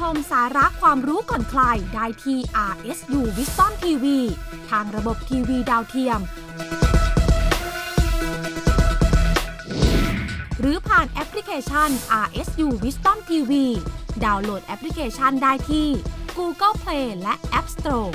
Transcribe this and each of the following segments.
มสาระความรู้ก่อนใครได้ที่ RSU Wisdom TV ทางระบบทีวีดาวเทียมหรือผ่านแอปพลิเคชัน RSU Wisdom TV ดาวน์โหลดแอปพลิเคชันได้ที่ Google Play และ App Store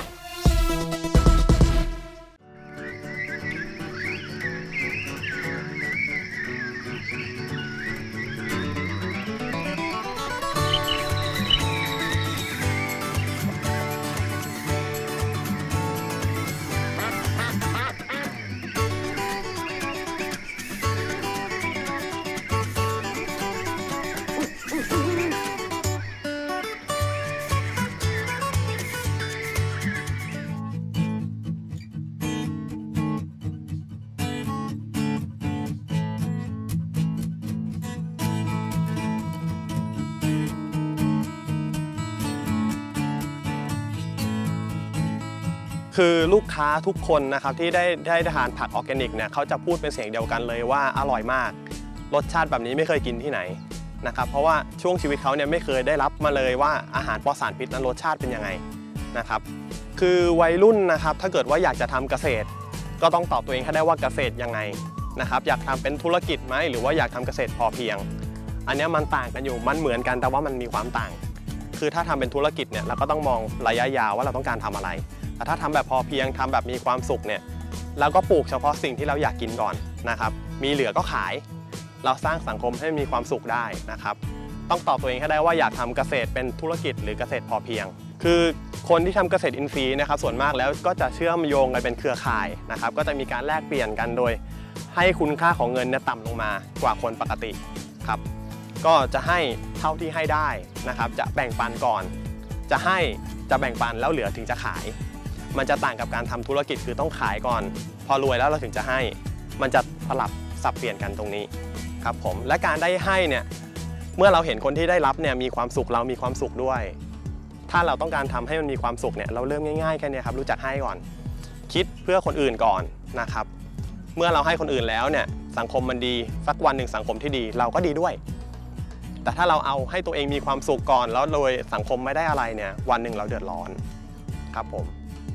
คือลูกค้าทุกคนนะครับที่ได้ทานผักออร์แกนิกเนี่ยเขาจะพูดเป็นเสียงเดียวกันเลยว่าอร่อยมากรสชาติแบบนี้ไม่เคยกินที่ไหนนะครับเพราะว่าช่วงชีวิตเขาเนี่ยไม่เคยได้รับมาเลยว่าอาหารปลอดสารพิษนั้นรสชาติเป็นยังไงนะครับคือวัยรุ่นนะครับถ้าเกิดว่าอยากจะทำเกษตรก็ต้องตอบตัวเองให้ได้ว่าเกษตรยังไงนะครับอยากทำเป็นธุรกิจไหมหรือว่าอยากทำเกษตรพอเพียงอันนี้มันต่างกันอยู่มันเหมือนกันแต่ว่ามันมีความต่างคือถ้าทำเป็นธุรกิจเนี่ยเราก็ต้องมองระยะยาวว่าเราต้องการทำอะไรแต่ถ้าทำแบบพอเพียงทำแบบมีความสุขเนี่ยเราก็ปลูกเฉพาะสิ่งที่เราอยากกินก่อนนะครับมีเหลือก็ขายเราสร้างสังคมให้มีความสุขได้นะครับต้องตอบตัวเองให้ได้ว่าอยากทำเกษตรเป็นธุรกิจหรือเกษตรพอเพียงคือคนที่ทำเกษตรอินทรีย์นะครับส่วนมากแล้วก็จะเชื่อมโยงกันเป็นเครือข่ายนะครับก็จะมีการแลกเปลี่ยนกันโดยให้คุณค่าของเงินเนี่ยต่ำลงมากว่าคนปกติครับก็จะให้เท่าที่ให้ได้นะครับจะแบ่งปันก่อนจะแบ่งปันแล้วเหลือถึงจะขายมันจะต่างกับการทำธุรกิจคือต้องขายก่อนพอรวยแล้วเราถึงจะให้มันจะสลับสับเปลี่ยนกันตรงนี้ครับผมและการได้ให้เนี่ยเมื่อเราเห็นคนที่ได้รับเนี่ยมีความสุขเรามีความสุขด้วยถ้าเราต้องการทำให้มันมีความสุขเนี่ยเราเริ่มง่ายๆแค่นี้ครับรู้จักให้ก่อนคิดเพื่อคนอื่นก่อนนะครับเมื่อเราให้คนอื่นแล้วเนี่ยสังคมมันดีสักวันหนึ่งสังคมที่ดีเราก็ดีด้วยแต่ถ้าเราเอาให้ตัวเองมีความสุขก่อนแล้วโดยสังคมไม่ได้อะไรเนี่ยวันหนึ่งเราเดือดร้อนครับผม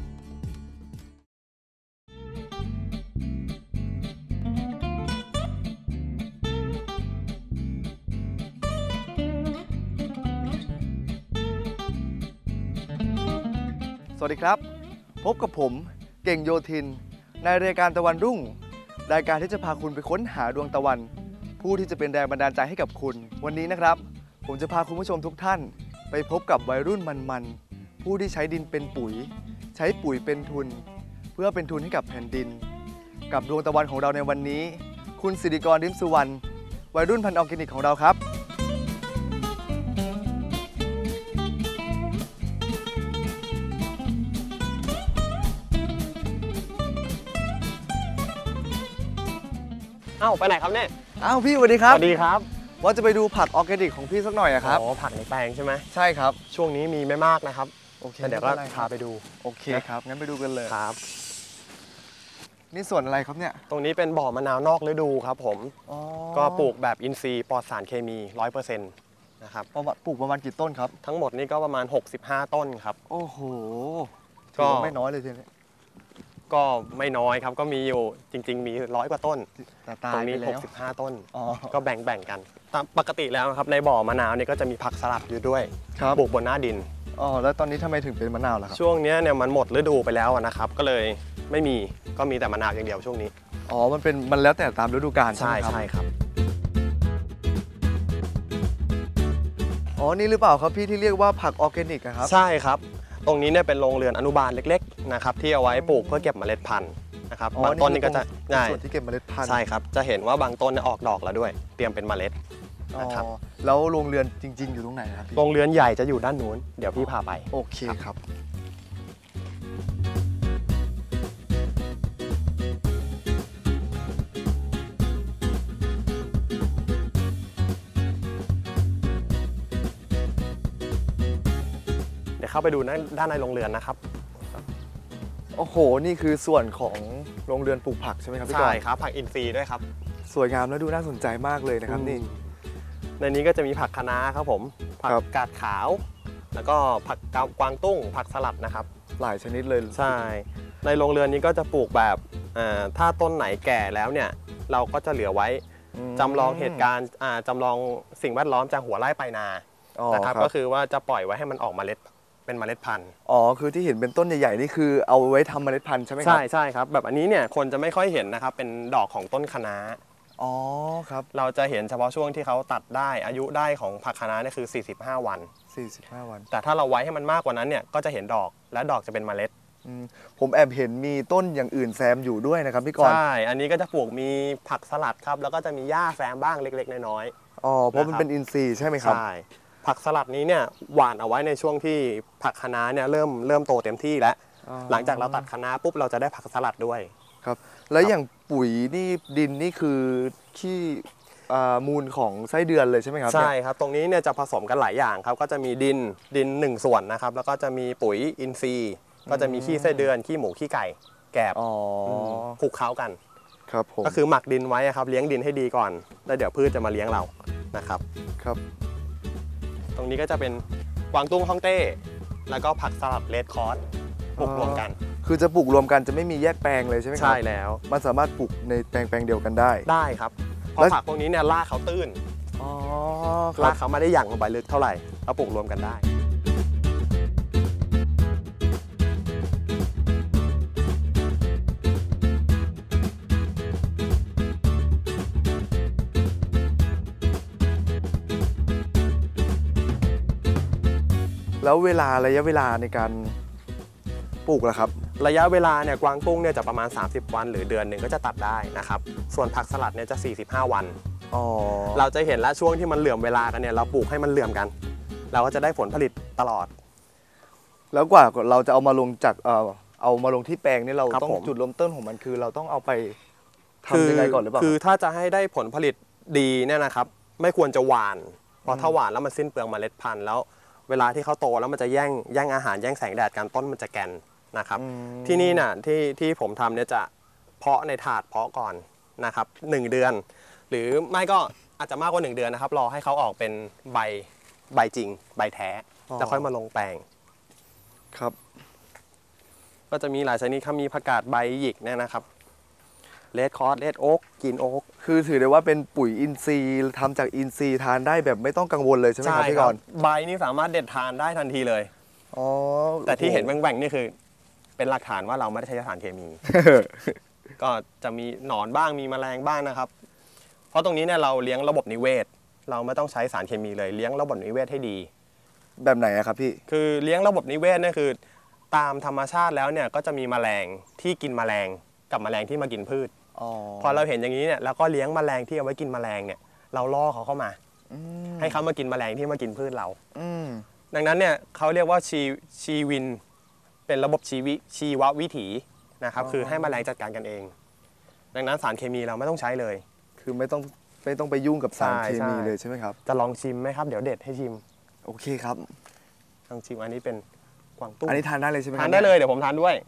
สวัสดีครับพบกับผมเก่งโยธินในรายการตะวันรุ่งรายการที่จะพาคุณไปค้นหาดวงตะวันผู้ที่จะเป็นแรงบันดาลใจให้กับคุณวันนี้นะครับผมจะพาคุณผู้ชมทุกท่านไปพบกับวัยรุ่นมันๆผู้ที่ใช้ดินเป็นปุ๋ยใช้ปุ๋ยเป็นทุนเพื่อเป็นทุนให้กับแผ่นดินกับดวงตะวันของเราในวันนี้คุณสิริกร ริมสุวรรณวัยรุ่นพันธุ์ออร์แกนิกของเราครับเอ้าไปไหนครับเนี่ยอ้าวพี่สวัสดีครับสวัสดีครับว่าจะไปดูผักออร์แกนิกของพี่สักหน่อยอะครับอ๋อผักในแปลงใช่ไหมใช่ครับช่วงนี้มีไม่มากนะครับโอเคเดี๋ยวก็พาไปดูโอเคครับงั้นไปดูกันเลยครับนี่ส่วนอะไรครับเนี่ยตรงนี้เป็นบ่อมะนาวนอกฤดูครับผมก็ปลูกแบบอินทรีย์ปลอดสารเคมี 100% นะครับปลูกประมาณกี่ต้นครับทั้งหมดนี่ก็ประมาณ65ต้นครับโอ้โหก็ไม่น้อยเลยทีนี้ก็ไม่น้อยครับก็มีอยู่จริงๆมี100 กว่าต้นตรงนี้65ต้นก็แบ่งกันตามปกติแล้วครับในบ่อมะนาวนี่ก็จะมีผักสลัดอยู่ด้วยปลูกบนหน้าดินแล้วตอนนี้ทำไมถึงเป็นมะนาวล่ะครับช่วงนี้เนี่ยมันหมดฤดูไปแล้วนะครับก็เลยไม่มีก็มีแต่มะนาวอย่างเดียวช่วงนี้มันแล้วแต่ตามฤดูกาลใช่ครับนี่หรือเปล่าครับพี่ที่เรียกว่าผักออร์แกนิกครับใช่ครับตรงนี้เนี่ยเป็นโรงเรือนอนุบาลเล็กๆนะครับที่เอาไว้ปลูกเพื่อเก็บเมล็ดพันธุ์นะครับบางต้นนี่ก็จะส่วนที่เก็บเมล็ดพันธุ์ใช่ครับจะเห็นว่าบางต้นเนี่ยออกดอกแล้วด้วยเตรียมเป็นเมล็ดนะครับแล้วโรงเรือนจริงๆอยู่ตรงไหนครับโรงเรือนใหญ่จะอยู่ด้านนู้นเดี๋ยวพี่พาไปโอเคครับเข้าไปดูด้านในโรงเรือนนะครับโอ้โหนี่คือส่วนของโรงเรือนปลูกผักใช่ไหมครับพี่กรณ์ใช่ครับผักอินทรีย์ด้วยครับสวยงามและดูน่าสนใจมากเลยนะครับนี่ในนี้ก็จะมีผักคะน้าครับผมผักกาดขาวแล้วก็ผักกวางตุ้งผักสลัดนะครับหลายชนิดเลยใช่ในโรงเรือนนี้ก็จะปลูกแบบถ้าต้นไหนแก่แล้วเนี่ยเราก็จะเหลือไว้จำลองเหตุการณ์จำลองสิ่งแวดล้อมจากหัวไร่ปลายนานะครับก็คือว่าจะปล่อยไว้ให้มันออกเมล็ดเป็นเมล็ดพันธุ์คือที่เห็นเป็นต้นใหญ่ๆนี่คือเอาไว้ทำเมล็ดพันธุ์ใช่ไหมครับใช่ครับแบบอันนี้เนี่ยคนจะไม่ค่อยเห็นนะครับเป็นดอกของต้นคะน้าครับเราจะเห็นเฉพาะช่วงที่เขาตัดได้อายุได้ของผักคะน้าเนี่ยคือ45 วันแต่ถ้าเราไว้ให้มันมากกว่านั้นเนี่ยก็จะเห็นดอกและดอกจะเป็นเมล็ดผมแอบเห็นมีต้นอย่างอื่นแซมอยู่ด้วยนะครับพี่กรณ์ใช่อันนี้ก็จะปลูกมีผักสลัดครับแล้วก็จะมีหญ้าแซมบ้างเล็กๆน้อยๆเพราะมันเป็นอินทรีย์ใช่ไหมครับใช่ผักสลัดนี้เนี่ยหว่านเอาไว้ในช่วงที่ผักคะน้าเนี่ยเริ่มโตเต็มที่แล้วหลังจากเราตัดคะน้าปุ๊บเราจะได้ผักสลัดด้วยครับแล้วอย่างปุ๋ยนี่ดินนี่คือขี้มูลของไส้เดือนเลยใช่ไหมครับใช่ครับตรงนี้เนี่ยจะผสมกันหลายอย่างครับก็จะมีดิน1 ส่วนนะครับแล้วก็จะมีปุ๋ยอินทรีย์ก็จะมีขี้ไส้เดือนขี้หมูขี้ไก่แกบคลุกเคล้ากันครับผมก็คือหมักดินไว้ครับเลี้ยงดินให้ดีก่อนแล้วเดี๋ยวพืชจะมาเลี้ยงเรานะครับตรงนี้ก็จะเป็นกวางตุ้งฮ่องเต้แล้วก็ผักสลัดเรดคอร์สปลูกรวมกันคือจะปลูกรวมกันจะไม่มีแยกแปลงเลยใช่ไหมครับใช่แล้วมันสามารถปลูกในแปลงเดียวกันได้ครับเพราะผักพวกนี้เนี่ยรากเขาตื้นรากเขาไม่ได้หยั่งลงไปลึกเท่าไหร่เราปลูกรวมกันได้แล้วระยะเวลาในการปลูกล่ะครับระยะเวลาเนี่ยกวางตุ้งเนี่ยจะประมาณ30 วันหรือเดือนหนึ่งก็จะตัดได้นะครับส่วนผักสลัดเนี่ยจะ45 วันเราจะเห็นแล้วช่วงที่มันเหลื่อมเวลากันเนี่ยเราปลูกให้มันเหลื่อมกันเราก็จะได้ผลผลิตตลอดแล้วกว่าเราจะเอามาลงที่แปลงนี่เราต้องจุดเริ่มต้นของมันคือเราต้องเอาไปทำยังไงก่อนหรือเปล่าคือถ้าจะให้ได้ผลผลิตดีเนี่ยนะครับไม่ควรจะหว่านเพราะถ้าหว่านแล้วมันสิ้นเปลืองเมล็ดพันธุ์แล้วเวลาที่เขาโตแล้วมันจะแย่งอาหารแย่งแสงแดดกันต้นมันจะแกนนะครับที่นี่น่ะที่ผมทำเนี่ยจะเพาะในถาดเพาะก่อนนะครับ1 เดือนหรือไม่ก็อาจจะมากกว่า1 เดือนนะครับรอให้เขาออกเป็นใบจริงใบแท้จะค่อยมาลงแปลงครับก็จะมีหลายชนิดครับมีผักกาดใบหยิกเนี่ยนะครับเรดคอร์สเรดโอ๊กกรีนโอ๊กคือถือได้ว่าเป็นปุ๋ยอินทรีย์ทำจากอินทรีย์ทานได้แบบไม่ต้องกังวลเลยใช่ไหมครับพี่กรณ์ใบนี่สามารถเด็ดทานได้ทันทีเลยแต่ที่เห็นแหว่งๆนี่คือเป็นหลักฐานว่าเราไม่ได้ใช้สารเคมี ก็จะมีหนอนบ้างมีแมลงบ้างนะครับเพราะตรงนี้เนี่ยเราเลี้ยงระบบนิเวศเราไม่ต้องใช้สารเคมีเลยเลี้ยงระบบนิเวศให้ดีแบบไหนครับพี่คือเลี้ยงระบบนิเวศเนี่ยคือตามธรรมชาติแล้วเนี่ยก็จะมีแมลงที่กินแมลงกับแมลงที่มากินพืชพอเราเห็นอย่างนี้เนี่ยแล้วก็เลี้ยงแมลงที่เอาไว้กินแมลงเนี่ยเราล่อเขาเข้ามาให้เขามากินแมลงที่มากินพืชเราดังนั้นเนี่ยเขาเรียกว่าชีวินเป็นระบบชีววิถีนะครับคือให้แมลงจัดการกันเองดังนั้นสารเคมีเราไม่ต้องใช้เลยคือไม่ต้องไปยุ่งกับสารเคมีเลยใช่ไหมครับจะลองชิมไหมครับเดี๋ยวเด็ดให้ชิมโอเคครับลองชิมอันนี้เป็นกวางตุ้งอันนี้ทานได้เลยใช่ไหมทานได้เลยเดี๋ยวผมทานด้วย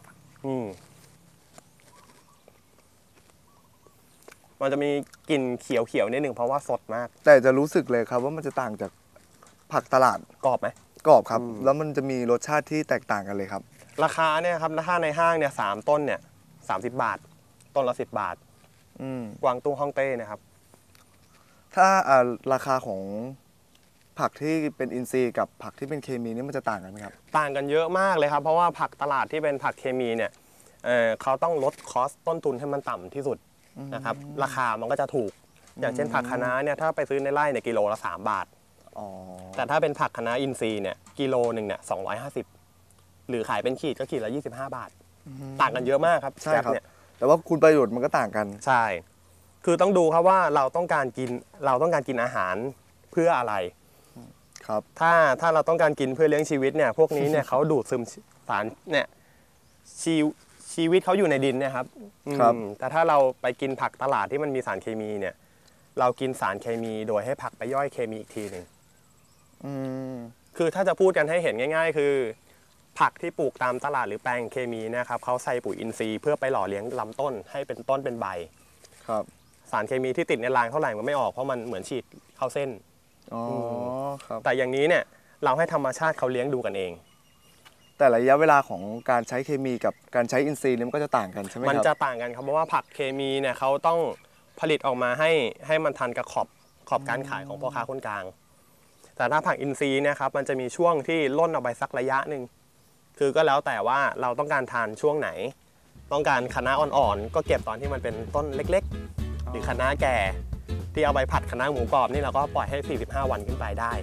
มันจะมีกลิ่นเขียวนิดนึงเพราะว่าสดมากแต่จะรู้สึกเลยครับว่ามันจะต่างจากผักตลาดกรอบไหมกรอบครับแล้วมันจะมีรสชาติที่แตกต่างกันเลยครับราคาเนี่ยครับถ้าในห้างเนี่ย3 ต้นเนี่ย30 บาทต้นละ10 บาทกวางตุ้งฮ่องเต้นะครับถ้าราคาของผักที่เป็นอินทรีย์กับผักที่เป็นเคมีนี่มันจะต่างกันไหมครับต่างกันเยอะมากเลยครับเพราะว่าผักตลาดที่เป็นผักเคมีเนี่ยเขาต้องลดคอสต้นทุนให้มันต่ำที่สุดนะครับราคามันก็จะถูกอย่างเช่นผักคะน้าเนี่ยถ้าไปซื้อในไร่เนี่ยกิโลละ3 บาทแต่ถ้าเป็นผักคะน้าอินทรีย์เนี่ยกิโลหนึ่งเนี่ย250หรือขายเป็นขีดก็ขีดละ25 บาทต่างกันเยอะมากครับใช่ครับแต่ว่าคุณประโยชน์มันก็ต่างกันใช่คือต้องดูครับว่าเราต้องการกินอาหารเพื่ออะไรครับถ้าเราต้องการกินเพื่อเลี้ยงชีวิตเนี่ยพวกนี้เนี่ยเขาดูดซึมสารเนี่ยชีวิตเขาอยู่ในดินเนี่ยครับแต่ถ้าเราไปกินผักตลาดที่มันมีสารเคมีเนี่ยเรากินสารเคมีโดยให้ผักไปย่อยเคมีอีกทีหนึ่งคือถ้าจะพูดกันให้เห็นง่ายๆคือผักที่ปลูกตามตลาดหรือแปลงเคมีนะครับเขาใส่ปุ๋ยอินทรีย์เพื่อไปหล่อเลี้ยงลำต้นให้เป็นต้นเป็นใบครับสารเคมีที่ติดในรางเท่าไหร่มันไม่ออกเพราะมันเหมือนฉีดเข้าเส้นครับแต่อย่างนี้เนี่ยเราให้ธรรมชาติเขาเลี้ยงดูกันเองแต่ระยะเวลาของการใช้เคมีกับการใช้อินทรีย์เนี่ยมันก็จะต่างกันใช่ไหมครับมันจะต่างกันครับเพราะว่าผักเคมีเนี่ยเขาต้องผลิตออกมาให้มันทันกับขอบการขายของพ่อค้าคนกลางแต่ถ้าผักอินทรีย์เนี่ยครับมันจะมีช่วงที่ล่นออกไปสักระยะหนึ่งคือก็แล้วแต่ว่าเราต้องการทานช่วงไหนต้องการคะน้าอ่อนๆก็เก็บตอนที่มันเป็นต้นเล็กๆหรือคะน้าแก่ที่เอาไปผัดคะน้าหมูกรอบนี่เราก็ปล่อยให้45วันขึ้นไปได้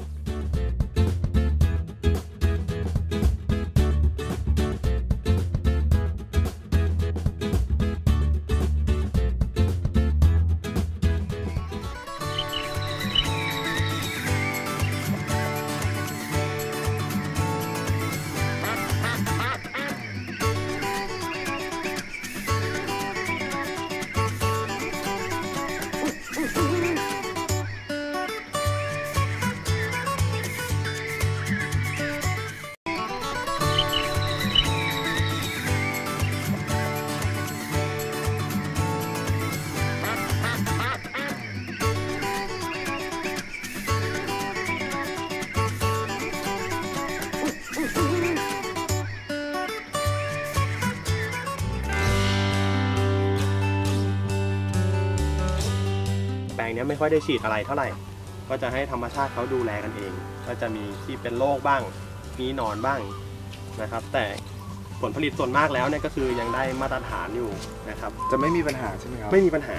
แปลงนี้ไม่ค่อยได้ฉีดอะไรเท่าไหร่ก็จะให้ธรรมชาติเขาดูแลกันเองก็จะมีที่เป็นโรคบ้างมีหนอนบ้างนะครับแต่ผลผลิตส่วนมากแล้วเนี่ยก็คือยังได้มาตรฐานอยู่นะครับจะไม่มีปัญหาใช่ไหมครับไม่มีปัญหา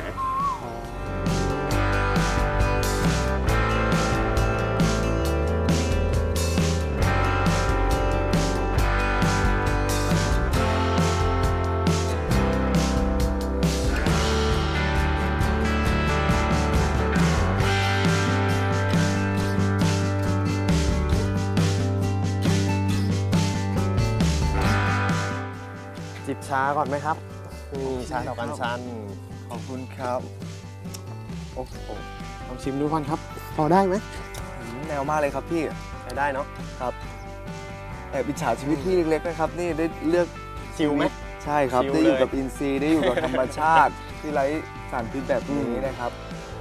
จิบชาก่อนไหมครับนี่ชาดอกอัญชันขอบคุณครับโอ้โหลองชิมดูก่อนครับพอได้ไหมแนวมากเลยครับพี่ใช้ได้เนาะครับแต่อิจฉาชีวิตพี่เล็กๆนะครับนี่ได้เลือกชิลไหมใช่ครับได้อยู่กับอินทรีย์ได้อยู่กับธรรมชาติที่ไร้สารพิษแบบนี้นะครับ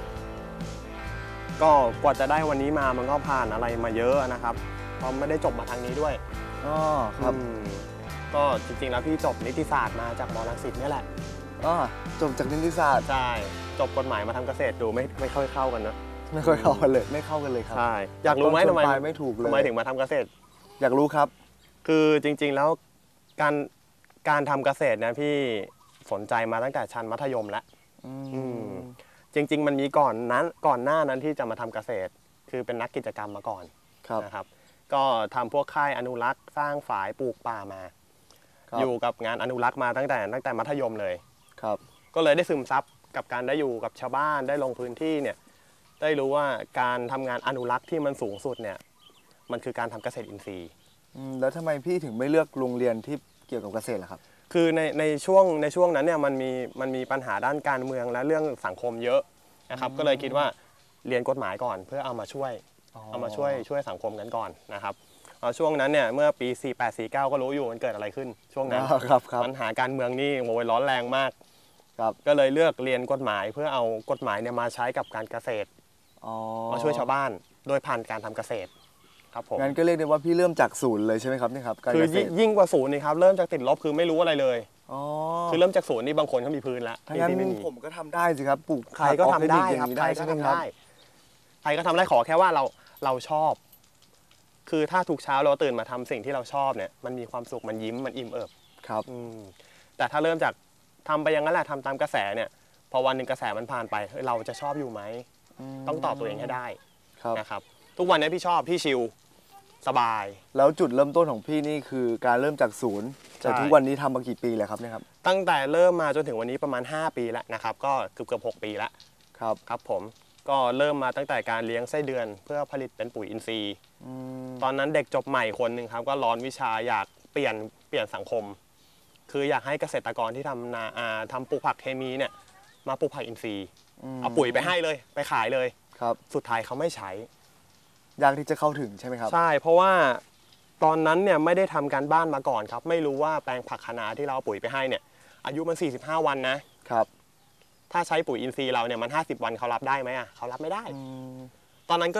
ก็กว่าจะได้วันนี้มามันก็ผ่านอะไรมาเยอะนะครับเพราะไม่ได้จบมาทางนี้ด้วยอ๋อครับก็จริงๆแล้วพี่จบนิติศาสตร์มาจากม.รังสิตนี่แหละอ๋อจบจากนิติศาสตร์ใช่จบกฎหมายมาทำเกษตรดูไม่ค่อยเข้ากันนะไม่ค่อยเข้ากันเลยไม่เข้ากันเลยครับใช่อยากรู้ไหมทำไมไม่ถูกเลยทำไมถึงมาทำเกษตรอยากรู้ครับคือจริงๆแล้วการทำเกษตรนะพี่สนใจมาตั้งแต่ชั้นมัธยมแล้วจริงๆมันมีก่อนหน้านั้นที่จะมาทำเกษตรคือเป็นนักกิจกรรมมาก่อนนะครับก็ทำพวกค่ายอนุรักษ์สร้างฝายปลูกป่ามาอยู่กับงานอนุรักษ์มาตั้งแต่มัธยมเลยครับก็เลยได้ซึมซับกับการได้อยู่กับชาวบ้านได้ลงพื้นที่เนี่ยได้รู้ว่าการทำงานอนุรักษ์ที่มันสูงสุดเนี่ยมันคือการทำเกษตรอินทรีย์แล้วทำไมพี่ถึงไม่เลือกโรงเรียนที่เกี่ยวกับเกษตรล่ะครับคือในช่วงนั้นเนี่ยมันมีปัญหาด้านการเมืองและเรื่องสังคมเยอะนะครับก็เลยคิดว่าเรียนกฎหมายก่อนเพื่อเอามาช่วยสังคมกันก่อนนะครับช่วงนั้นเนี่ยเมื่อปี48-49ก็รู้อยู่มันเกิดอะไรขึ้นช่วงนั้นปัญหาการเมืองนี่โวยร้อนแรงมากก็เลยเลือกเรียนกฎหมายเพื่อเอากฎหมายเนี่ยมาใช้กับการเกษตรมาช่วยชาวบ้านโดยผ่านการทำเกษตรครับผมงั้นก็เรียกได้ว่าพี่เริ่มจากศูนย์เลยใช่ไหมครับนี่ครับคือยิ่งกว่าศูนย์นี่ครับเริ่มจากติดลบคือไม่รู้อะไรเลยคือเริ่มจากศูนย์นี่บางคนเขามีพื้นแล้วถ้างั้นผมก็ทำได้สิครับปลูกใครก็ทำได้ครับใครก็ทำได้ใครก็ทำได้ขอแค่ว่าเราชอบคือถ้าทุกเช้าเราตื่นมาทำสิ่งที่เราชอบเนี่ยมันมีความสุขมันยิ้มมันอิ่มเอิบครับแต่ถ้าเริ่มจากทำไปอย่างนั้นแหละทำตามกระแสเนี่ยพอวันหนึ่งกระแสมันผ่านไปเราจะชอบอยู่ไหมต้องตอบตัวเองให้ได้นะครับทุกวันนี้พี่ชอบพี่ชิลสบายแล้วจุดเริ่มต้นของพี่นี่คือการเริ่มจากศูนย์แต่ทุกวันนี้ทำมากี่ปีแล้วครับเนี่ยครับตั้งแต่เริ่มมาจนถึงวันนี้ประมาณ5ปีแล้วนะครับก็เกือบ6 ปีแล้วครับผมก็เริ่มมาตั้งแต่การเลี้ยงไส้เดือนเพื่อผลิตเป็นปุ๋ยอินทรีย์ตอนนั้นเด็กจบใหม่คนหนึ่งครับก็ร้อนวิชาอยากเปลี่ยนสังคมคืออยากให้เกษตรกรที่ทำปลูกผักเคมีเนี่ยมาปลูกผักอินทรีย์เอาปุ๋ยไปให้เลยไปขายเลยครับสุดท้ายเขาไม่ใช้ยากที่จะเข้าถึงใช่ไหมครับใช่เพราะว่าตอนนั้นเนี่ยไม่ได้ทำการบ้านมาก่อนครับไม่รู้ว่าแปลงผักคะน้าที่เราเอาปุ๋ยไปให้เนี่ยอายุมัน45 วันนะครับถ้าใช้ปุ๋ยอินทรีย์เราเนี่ยมัน50 วันเขารับได้ไหมเขารับไม่ได้ตอนนั้นก็เลย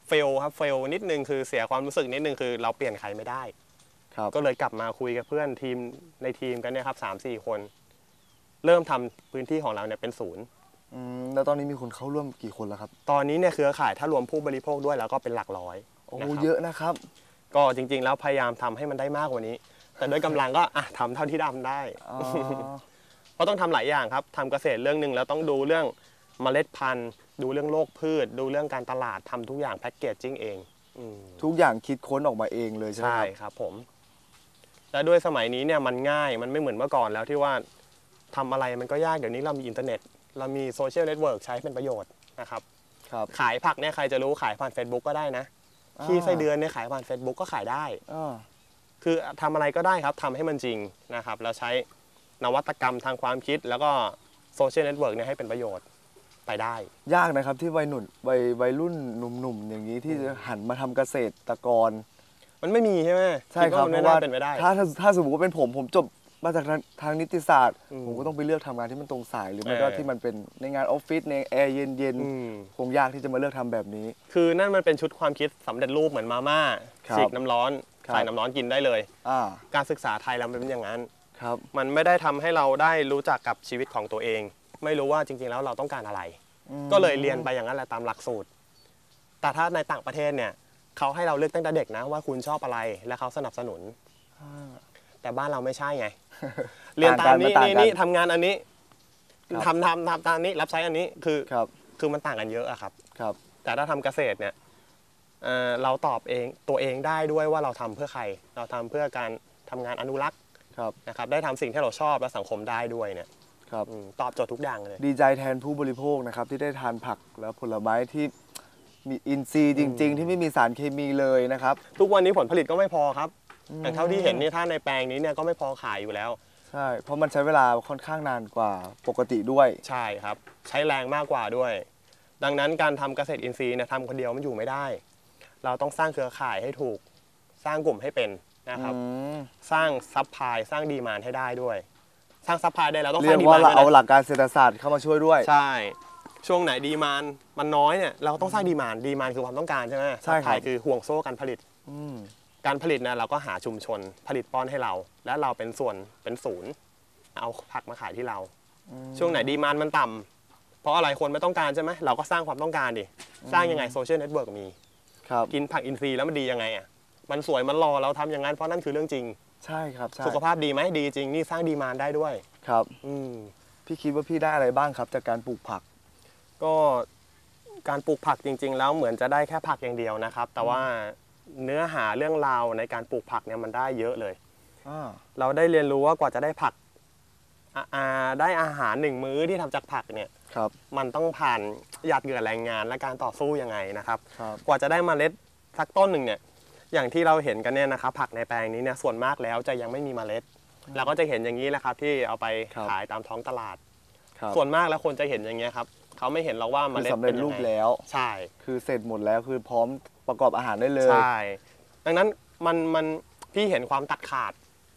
เฟลครับเฟลนิดนึงคือเสียความรู้สึกนิดนึงคือเราเปลี่ยนใครไม่ได้ครับก็เลยกลับมาคุยกับเพื่อนทีมในทีมกันเนี่ยครับ3-4 คน เริ่มทำพื้นที่ของเราเนี่ยเป็นศูนย์แล้วตอนนี้มีคนเข้าร่วมกี่คนแล้วครับตอนนี้เนี่ยเครือข่ายถ้ารวมผู้บริโภคด้วยแล้วก็เป็นหลักร้อยโอ้นะครับเยอะนะครับก็จริงๆแล้วพยายามทำให้มันได้มากกว่านี้ แต่ด้วยกำลังก็ทำเท่าที่ทำได้อ๋อเพราะต้องทำหลายอย่างครับทำเกษตรเรื่องหนึ่งแล้วต้องดูเรื่องเมล็ดพันธุ์ ดูเรื่องโรคพืช ดูเรื่องการตลาดทำทุกอย่างแพ็กเกจจิ้งเองทุกอย่างคิดค้นออกมาเองเลยใช่ไหมใช่ครับครับผมและด้วยสมัยนี้เนี่ยมันง่ายมันไม่เหมือนเมื่อก่อนแล้วที่ว่าทำอะไรมันก็ยากเดี๋ยวนี้เรามีอินเทอร์เน็ต เรามีโซเชียลเน็ตเวิร์กใช้เป็นประโยชน์นะครับครับขายผักเนี่ยใครจะรู้ขายผ่าน Facebook ก็ได้นะขี้ไส้เดือนเนี่ยขายผ่าน Facebook ก็ขายได้ คือทำอะไรก็ได้ครับทำให้มันจริงนะครับแล้วใช้นวัตกรรมทางความคิดแล้วก็โซเชียลเน็ตเวิร์กเนี่ยให้เป็นประโยชน์ไปได้ยากนะครับที่วัยรุ่นหนุ่มๆอย่างนี้ที่จะหันมาทำเกษตรกรมันไม่มีใช่ไหมใช่ครับดเพว่ราะมันว่าไม่น่เป็นไปได้ถ้าสมมติว่าเป็นผมจบมาจากทางนิติศาสตร์อืมผมก็ต้องไปเลือกทำงานที่มันตรงสายหรือไม่ก็เออที่มันเป็นในงานออฟฟิศในแอร์เย็นอืมๆคงยากที่จะมาเลือกทำแบบนี้คือนั่นมันเป็นชุดความคิดสำเร็จรูปเหมือนมาม่าครับฉีกน้ำร้อนครับใส่น้ำร้อนกินได้เลยอ่าการศึกษาไทยเราเป็นอย่างนั้นครับมันไม่ได้ทำให้เราได้รู้จักกับชีวิตของตัวเอง ไม่รู้ว่าจริงๆแล้วเราต้องการอะไร ก็เลยเรียนไปอย่างนั้นแหละตามหลักสูตร แต่ถ้าในต่างประเทศเนี่ยเขาให้เราเลือกตั้งแต่เด็กนะว่าคุณชอบอะไรและเขาสนับสนุน แต่บ้านเราไม่ใช่ไง เรียนตามนี้ต่างกันนี่ทำงานอันนี้ครับทำตามนี้รับใช้อันนี้คือครับคือมันต่างกันเยอะอะครับครับแต่ถ้าทำเกษตรเนี่ยเราตอบเองตัวเองได้ด้วยว่าเราทำเพื่อใคร เราทำเพื่อการทำงานอนุรักษ์ครับนะครับได้ทำสิ่งที่เราชอบและสังคมได้ด้วยเนี่ยครับตอบโจทย์ทุกอย่างเลยดีใจแทนผู้บริโภคนะครับที่ได้ทานผักและผลไม้ที่มีอินทรีย์จริง ๆ ที่ไม่มีสารเคมีเลยนะครับทุกวันนี้ผลผลิตก็ไม่พอครับอย่างเท่าที่เห็นนี่ถ้าในแปลงนี้เนี่ยก็ไม่พอขายอยู่แล้วใช่เพราะมันใช้เวลาค่อนข้างนานกว่าปกติด้วยใช่ครับใช้แรงมากกว่าด้วย ดังนั้นการทำเกษตรอินทรีย์เนี่ยทำคนเดียวมันอยู่ไม่ได้ เราต้องสร้างเครือข่ายให้ถูกสร้างกลุ่มให้เป็นนะครับสร้างซัพพลายสร้างดีมานด์ให้ได้ด้วย สร้างซัพพลายได้เราต้องสเรียร้างกดีว่ามานด์เราด้วยเอานะหลักการเศรษฐศาสตร์เข้ามาช่วยด้วยใช่ช่วงไหนดีมานด์มันน้อยเนี่ยเราต้องสร้างดีมานด์คือความต้องการใช่ไหมใช่ครับซัพพลายคือห่วงโซ่การผลิตอืมการผลิตนะเราก็หาชุมชนผลิตป้อนให้เรา และเราเป็นส่วนเป็นศูนย์เอาผักมาขายที่เรา ช่วงไหนดีมานด์มันต่ำเพราะอะไรคนไม่ต้องการใช่ไหมเราก็สร้างความต้องการดิสร้างยังไงโซเชียลเน็ตเวิร์กมีครับกินผักอินทรีย์แล้วมันดียังไงอ่ะมันสวยมันรอเราทำอย่างนั้นเพราะนั่นคือเรื่องจริงใช่ครับใช่สุขภาพดีไหมดีจริงนี่สร้างดีมานด์ได้ด้วยครับอืมพี่คิดว่าพี่ได้อะไรบ้างครับ จากการปลูกผักก็การปลูกผักจริง ๆ แล้วเหมือนจะได้แค่ผักอย่างเดียวนะครับ แต่ว่าเนื้อหาเรื่องราวในการปลูกผักเนี่ยมันได้เยอะเลย เราได้เรียนรู้ว่ากว่าจะได้ผักได้อาหาร1 มื้อที่ทำจากผักเนี่ยครับมันต้องผ่านหยาดเหงื่อแรงงานและการต่อสู้ยังไงนะครับครับกว่าจะได้เมล็ดสักต้นหนึ่งเนี่ยอย่างที่เราเห็นกันเนี่ยนะครับผักในแปลงนี้เนี่ยส่วนมากแล้วจะยังไม่มีเมล็ดเราก็จะเห็นอย่างนี้แหละครับที่เอาไปขายตามท้องตลาดครับส่วนมากแล้วคนจะเห็นอย่างเงี้ยครับเขาไม่เห็นหรอกว่าเมคือล็ดสำเร็จเป็นยังไงรูปแล้วใช่คือเสร็จหมดแล้วคือพร้อมประกอบอาหารได้เลยใช่ดังนั้นมันพี่เห็นความตัดขาด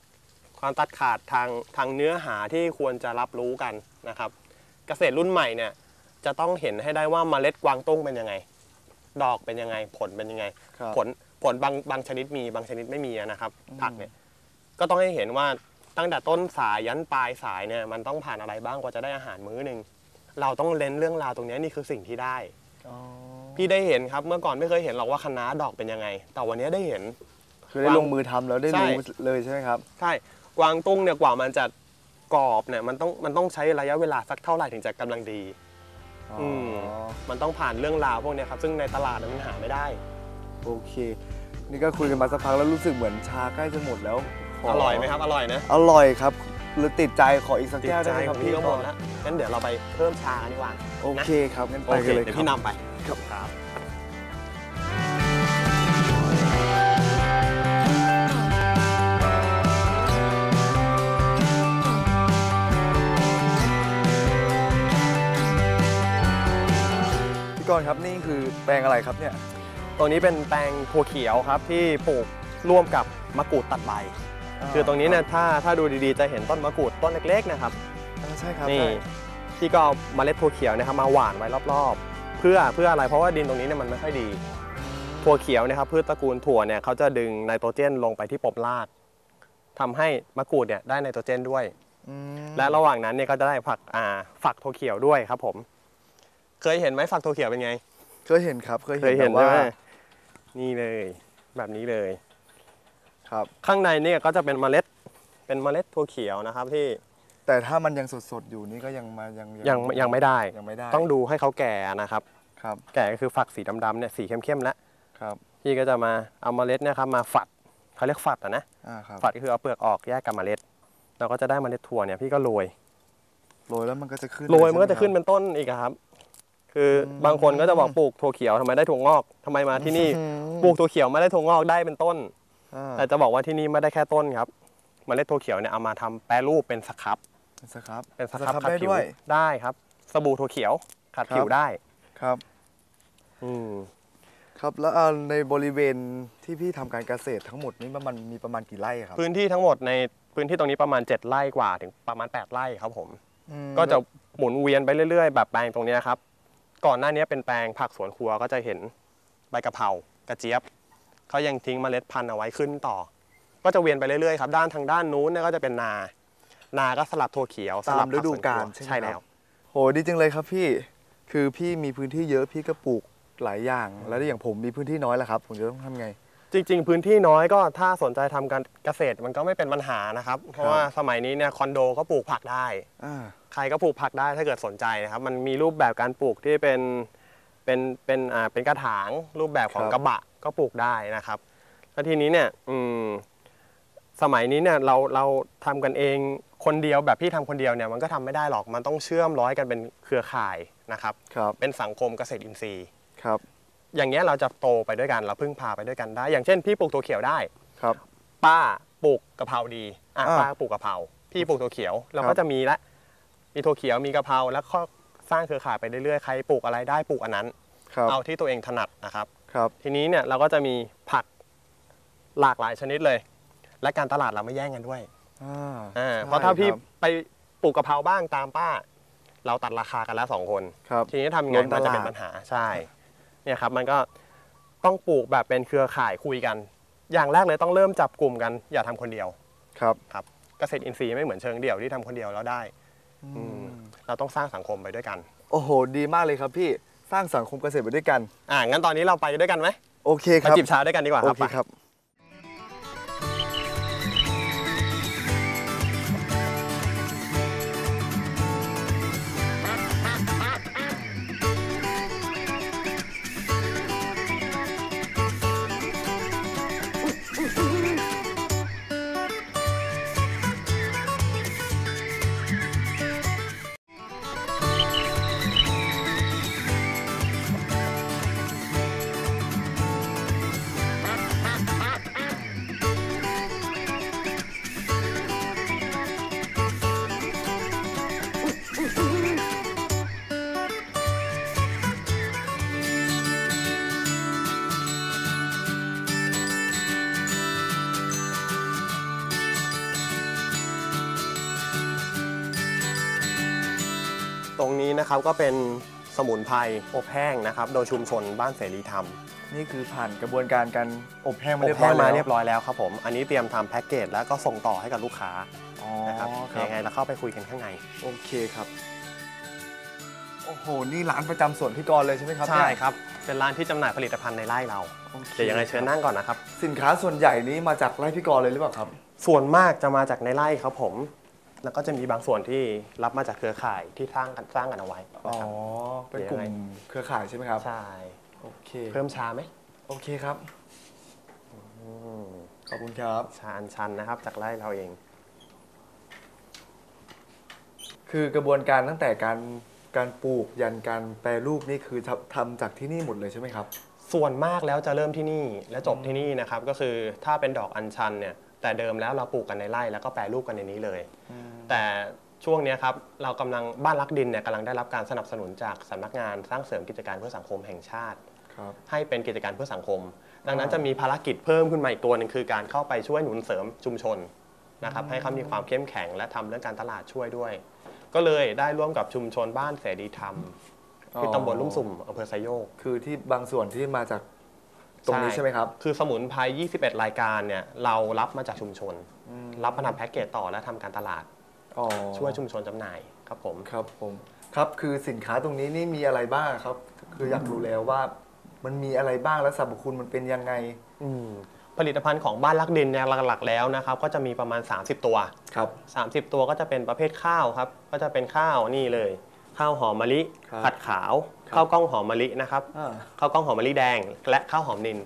ทางเนื้อหาที่ควรจะรับรู้กันนะครับ เกษตรรุ่นใหม่เนี่ยจะต้องเห็นให้ได้ว่าเมล็ดกวางตุ้งเป็นยังไง ดอกเป็นยังไงผลเป็นยังไงครับผลบางชนิดมีบางชนิดไม่มีนะครับผักเนี่ยก็ต้องให้เห็นว่าตั้งแต่ต้นสายยันปลายสายเนี่ยมันต้องผ่านอะไรบ้างกว่าจะได้อาหารมื้อหนึ่งเราต้องเล่นเรื่องราวตรงนี้นี่คือสิ่งที่ได้อ๋อพี่ได้เห็นครับเมื่อก่อนไม่เคยเห็นหรอกว่าคะน้าดอกเป็นยังไง แต่วันนี้ได้เห็นคือได้ลงมือทำแล้วได้ใช่รู้เลยใช่ไหมครับใช่กวางตุ้งเนี่ยกว่ามันจะกรอบเนี่ยมันต้องใช้ระยะเวลาสักเท่าไหร่ถึงจะกำลังดีอ๋ออมันต้องผ่านเรื่องราวพวกเนี้ยครับซึ่งในตลาดมันหาไม่ได้โอเค นี่ก็คุยกันมาสักพักแล้วรู้สึกเหมือนชาใกล้จะหมดแล้วขอร่อยไหมครับอร่อยนะอร่อยครับหรือติดใจขออีกสักติดแก้วใจได้ไหมคขรัอบ งพี่พี่ก็หมดแล้วงั้นเดี๋ยวเราไปเพิ่มชากันดีกว่าโอเคครับงั้นโอไปเคกันเลยเดี๋ยวคพี่รับนำไปครับพี่กรณ์ครับนี่คือแปลงอะไรครับเนี่ยตรงนี้เป็นแปลงถั่วเขียวครับที่ปลูกร่วมกับมะกรูดตัดใบ คือตรงนี้เนี่ยถ้าดูดีๆจะเห็นต้นมะกรูดต้นเล็กๆนะครับใช่ครับนี่ใช่พี่ก็เอาเมล็ดถั่วเขียวนะครับมาหว่านไว้รอบๆ เพื่ออะไรเพราะว่าดินตรงนี้เนี่ยมันไม่ค่อยดีถั่วเขียวเนี่ยครับพืชตระกูลถั่วเนี่ยเขาจะดึงไนโตรเจนลงไปที่ปมรากทำให้มะกรูดเนี่ยได้ไนโตรเจนด้วยและระหว่างนั้นเนี่ยก็จะได้ฝักถั่วเขียวด้วยครับผมเคยเห็นไหมฝักถั่วเขียวเป็นไงเคยเห็นครับเคยเห็นว่านี่เลยแบบนี้เลยครับข้างในเนี่ยก็จะเป็นเมล็ดถั่วเขียวนะครับที่แต่ถ้ามันยังสดๆอยู่นี่ก็ยังไม่ได้ต้องดูให้เขาแก่นะครับครับแก่ก็คือฝักสีดำๆเนี่ยสีเข้มๆแล้วครับพี่ก็จะมาเอาเมล็ดเนี่ยครับมาฝัดเขาเรียกฝัดนะฝัดก็คือเอาเปลือกออกแยกกับเมล็ดเราก็จะได้เมล็ดถั่วเนี่ยพี่ก็โรยแล้วมันก็จะขึ้นมันก็จะขึ้นเป็นต้นอีกครับคือบางคนก็จะบอกปลูกถั่วเขียวทำไมได้ถั่วงอกทำไมมาที่นี่ปลูกถั่วเขียวไม่ได้ถั่วงอกได้เป็นต้นแต่จะบอกว่าที่นี่ไม่ได้แค่ต้นครับเมล็ดถั่วเขียวเนี่ยเอามาทำแปรรูปเป็นสครับขัดผิวได้ครับสบู่ถั่วเขียวขัดผิวได้ครับครับแล้วในบริเวณที่พี่ทำการเกษตรทั้งหมดนี้มันมีประมาณกี่ไร่ครับพื้นที่ทั้งหมดในพื้นที่ตรงนี้ประมาณ7 ไร่กว่าถึงประมาณ8 ไร่ครับผมก็จะหมุนเวียนไปเรื่อยๆแบบแปลงตรงนี้ครับก่อนหน้านี้เป็นแปลงผักสวนครัวก็จะเห็นใบกะเพรากระเจี๊ยบเขายังทิ้งเมล็ดพันธุ์เอาไว้ขึ้นต่อก็จะเวียนไปเรื่อยๆครับทางด้านนู้นเนี่ยก็จะเป็นนาก็สลับถั่วเขียวตามฤดูกาลใช่แล้วโหดีจังเลยครับพี่คือพี่มีพื้นที่เยอะพี่ก็ปลูกหลายอย่างแล้วอย่างผมมีพื้นที่น้อยแล้วครับผมจะต้องทำไงจริงๆพื้นที่น้อยก็ถ้าสนใจทำการเกษตรมันก็ไม่เป็นปัญหานะครับเพราะว่าสมัยนี้เนี่ยคอนโดก็ปลูกผักได้ใครก็ปลูกผักได้ถ้าเกิดสนใจนะครับมันมีรูปแบบการปลูกที่เป็นกระถางรูปแบบของกระบะก็ปลูกได้นะครับแล้วทีนี้เนี่ยสมัยนี้เนี่ยเราทำกันเองคนเดียวแบบพี่ทำคนเดียวเนี่ยมันก็ทำไม่ได้หรอกมันต้องเชื่อมร้อยกันเป็นเครือข่ายนะครับเป็นสังคมเกษตรอินทรีย์ครับอย่างเงี้ยเราจะโตไปด้วยกันเราพึ่งพาไปด้วยกันได้อย่างเช่นพี่ปลูกถั่วเขียวได้ครับป้าปลูกกะเพราดีป้าปลูกกะเพราพี่ปลูกถั่วเขียวเราก็จะมีถั่วเขียวมีกะเพราแล้วก็สร้างเครือข่ายไปเรื่อยๆใครปลูกอะไรได้ปลูกอันนั้นเอาที่ตัวเองถนัดนะครับทีนี้เนี่ยเราก็จะมีผักหลากหลายชนิดเลยและการตลาดเราไม่แย่งกันด้วยเพราะถ้าพี่ไปปลูกกะเพราบ้างตามป้าเราตัดราคากันแล้ว2 คนทีนี้ทำไงมันจะเป็นปัญหาใช่เนี่ยครับมันก็ต้องปลูกแบบเป็นเครือข่ายคุยกันอย่างแรกเลยต้องเริ่มจับกลุ่มกันอย่าทำคนเดียวครับเกษตรอินทรีย์ไม่เหมือนเชิงเดี่ยวที่ทำคนเดียวแล้วได้เราต้องสร้างสังคมไปด้วยกันโอ้โหดีมากเลยครับพี่สร้างสังคมเกษตรไปด้วยกันงั้นตอนนี้เราไปด้วยกันไหมโอเคครับจิบชาด้วยกันดีกว่าครับตรงนี้นะครับก็เป็นสมุนไพรอบแห้งนะครับโดยชุมชนบ้านเสรีธรรมนี่คือผ่านกระบวนการการอบแห้งมาเรียบร้อยแล้วครับผมอันนี้เตรียมทำแพ็กเกจแล้วก็ส่งต่อให้กับลูกค้านะครับยังไงเราเข้าไปคุยกันข้างในโอเคครับโอ้โหนี่ร้านประจำสวนพี่กรณ์เลยใช่ไหมครับใช่ครับเป็นร้านที่จำหน่ายผลิตภัณฑ์ในไร่เราเดี๋ยวยังไงเชิญนั่งก่อนนะครับสินค้าส่วนใหญ่นี้มาจากไร่พี่กรณ์เลยหรือเปล่าครับส่วนมากจะมาจากในไร่ครับผมแล้วก็จะมีบางส่วนที่รับมาจากเครือข่ายที่สร้างกันเอาไว้เป็นกลุ่มเครือข่ายใช่ไหมครับใช่โอเคเพิ่มชาไหมโอเคครับขอบคุณครับชาอัญชันนะครับจากไร่เราเองคือกระบวนการตั้งแต่การปลูกยันการแปรรูปนี่คือทำจากที่นี่หมดเลยใช่ไหมครับส่วนมากแล้วจะเริ่มที่นี่และจบที่นี่นะครับก็คือถ้าเป็นดอกอัญชันเนี่ยแต่เดิมแล้วเราปลูกกันในไร่แล้วก็แปรรูปกันในนี้เลยแต่ช่วงนี้ครับเรากำลังบ้านรักดินเนี่ยกำลังได้รับการสนับสนุนจากสำนักงานสร้างเสริมกิจการเพื่อสังคมแห่งชาติให้เป็นกิจการเพื่อสังคมดังนั้นจะมีภารกิจเพิ่มขึ้นมาอีกตัวหนึ่งคือการเข้าไปช่วยหนุนเสริมชุมชนนะครับให้เขามีความเข้มแข็งและทำเรื่องการตลาดช่วยด้วยก็เลยได้ร่วมกับชุมชนบ้านเสรีธรรมที่ตำบลลุ่มสุ่มอำเภอไซโยกคือที่บางส่วนที่มาจากตรงนี้ใช่ไหมครับคือสมุนไพร21 รายการเนี่ยเรารับมาจากชุมชนรับมาทำแพ็กเกจต่อและทำการตลาดช่วยชุมชนจำหน่ายครับผมครับคือสินค้าตรงนี้นี่มีอะไรบ้างครับคืออยากรู้แล้วว่ามันมีอะไรบ้างและสรรพคุณมันเป็นยังไงผลิตภัณฑ์ของบ้านรักดินเนี่ยหลักๆแล้วนะครับก็จะมีประมาณ30ตัวครับ 30ตัวก็จะเป็นประเภทข้าวครับก็จะเป็นข้าวนี่เลยข้าวหอมมะลิผัดขาวข้าวกล้องหอมมะลินะครับข้าวกล้องหอมมะลิแดงและข้าวหอมนิล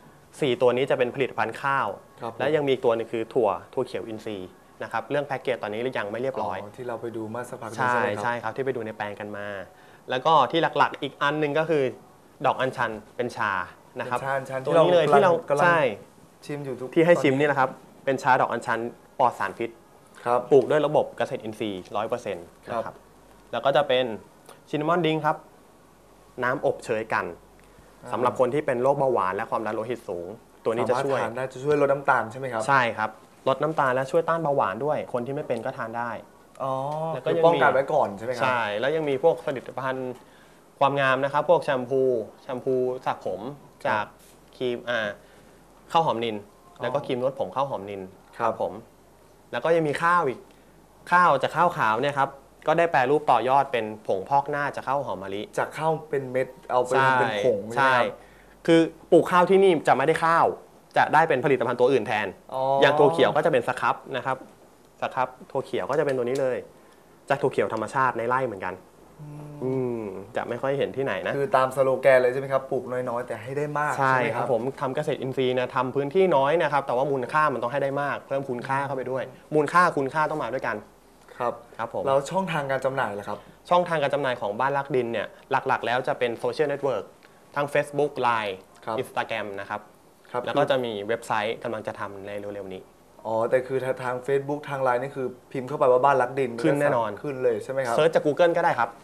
4ตัวนี้จะเป็นผลิตภัณฑ์ข้าวและยังมีอีกตัวนึงคือถั่วเขียวอินทรีย์นะครับเรื่องแพ็กเกจตอนนี้ยังไม่เรียบร้อยที่เราไปดูเมื่อสักพักใช่ครับที่ไปดูในแปลงกันมาแล้วก็ที่หลักๆอีกอันนึงก็คือดอกอัญชันเป็นชานะครับตัวนี้เลยที่เราใช่ชิมอยู่ทุกที่ให้ชิมนี่นะครับเป็นชาดอกอัญชันปลอดสารพิษปลูกด้วยระบบเกษตรอินทรีย์ 100% นะครับแล้วก็จะเป็นซินนามอนดิ้งครับน้ำอบเชยกันสำหรับคนที่เป็นโรคเบาหวานและความดันโลหิตสูงตัวนี้จะช่วยลดน้ำตาลใช่ไหมครับใช่ครับลดน้ำตาลและช่วยต้านเบาหวานด้วยคนที่ไม่เป็นก็ทานได้แล้วก็ป้องกันไว้ก่อนใช่ไหมครับใช่แล้วยังมีพวกผลิตภัณฑ์ความงามนะครับพวกแชมพูสระผมจากครีมข้าวหอมนิลแล้วก็ครีมนวดผมข้าวหอมนิลครับผมแล้วก็ยังมีข้าวอีกข้าวจากข้าวขาวเนี่ยครับก็ได้แปรรูปต่อยอดเป็นผงพอกหน้าจากข้าวหอมมะลิจากข้าวเป็นเม็ดเอาไปทำเป็นผงใช่คือปลูกข้าวที่นี่จะไม่ได้ข้าวจะได้เป็นผลิตภัณฑ์ตัวอื่นแทนอย่างถั่วเขียวก็จะเป็นสครับนะครับสครับถั่วเขียวก็จะเป็นตัวนี้เลยจากถั่วเขียวธรรมชาติในไร่เหมือนกันจะไม่ค่อยเห็นที่ไหนนะคือตามสโลแกนเลยใช่ไหมครับปลูกน้อยๆแต่ให้ได้มากใช่ครับผมทำเกษตรอินทรีย์นะทำพื้นที่น้อยนะครับแต่ว่ามูลค่ามันต้องให้ได้มากเพิ่มคุณค่าเข้าไปด้วยมูลค่าคุณค่าต้องมาด้วยกันครับผมแล้วช่องทางการจำหน่ายล่ะครับช่องทางการจำหน่ายของบ้านรักดินเนี่ยหลักๆแล้วจะเป็นโซเชียลเน็ตเวิร์กทั้ง Facebook Line Instagram นะครับแล้วก็จะมีเว็บไซต์กำลังจะทำในเร็วๆนี้แต่คือทาง Facebook ทาง Line นี่คือพิมพ์เข้าไปว่าบ้านรักดินขึ้นแน่นอนขึ้นเลยใช่ไหมครับเซิร์ชจาก Google ก็ได้ครับ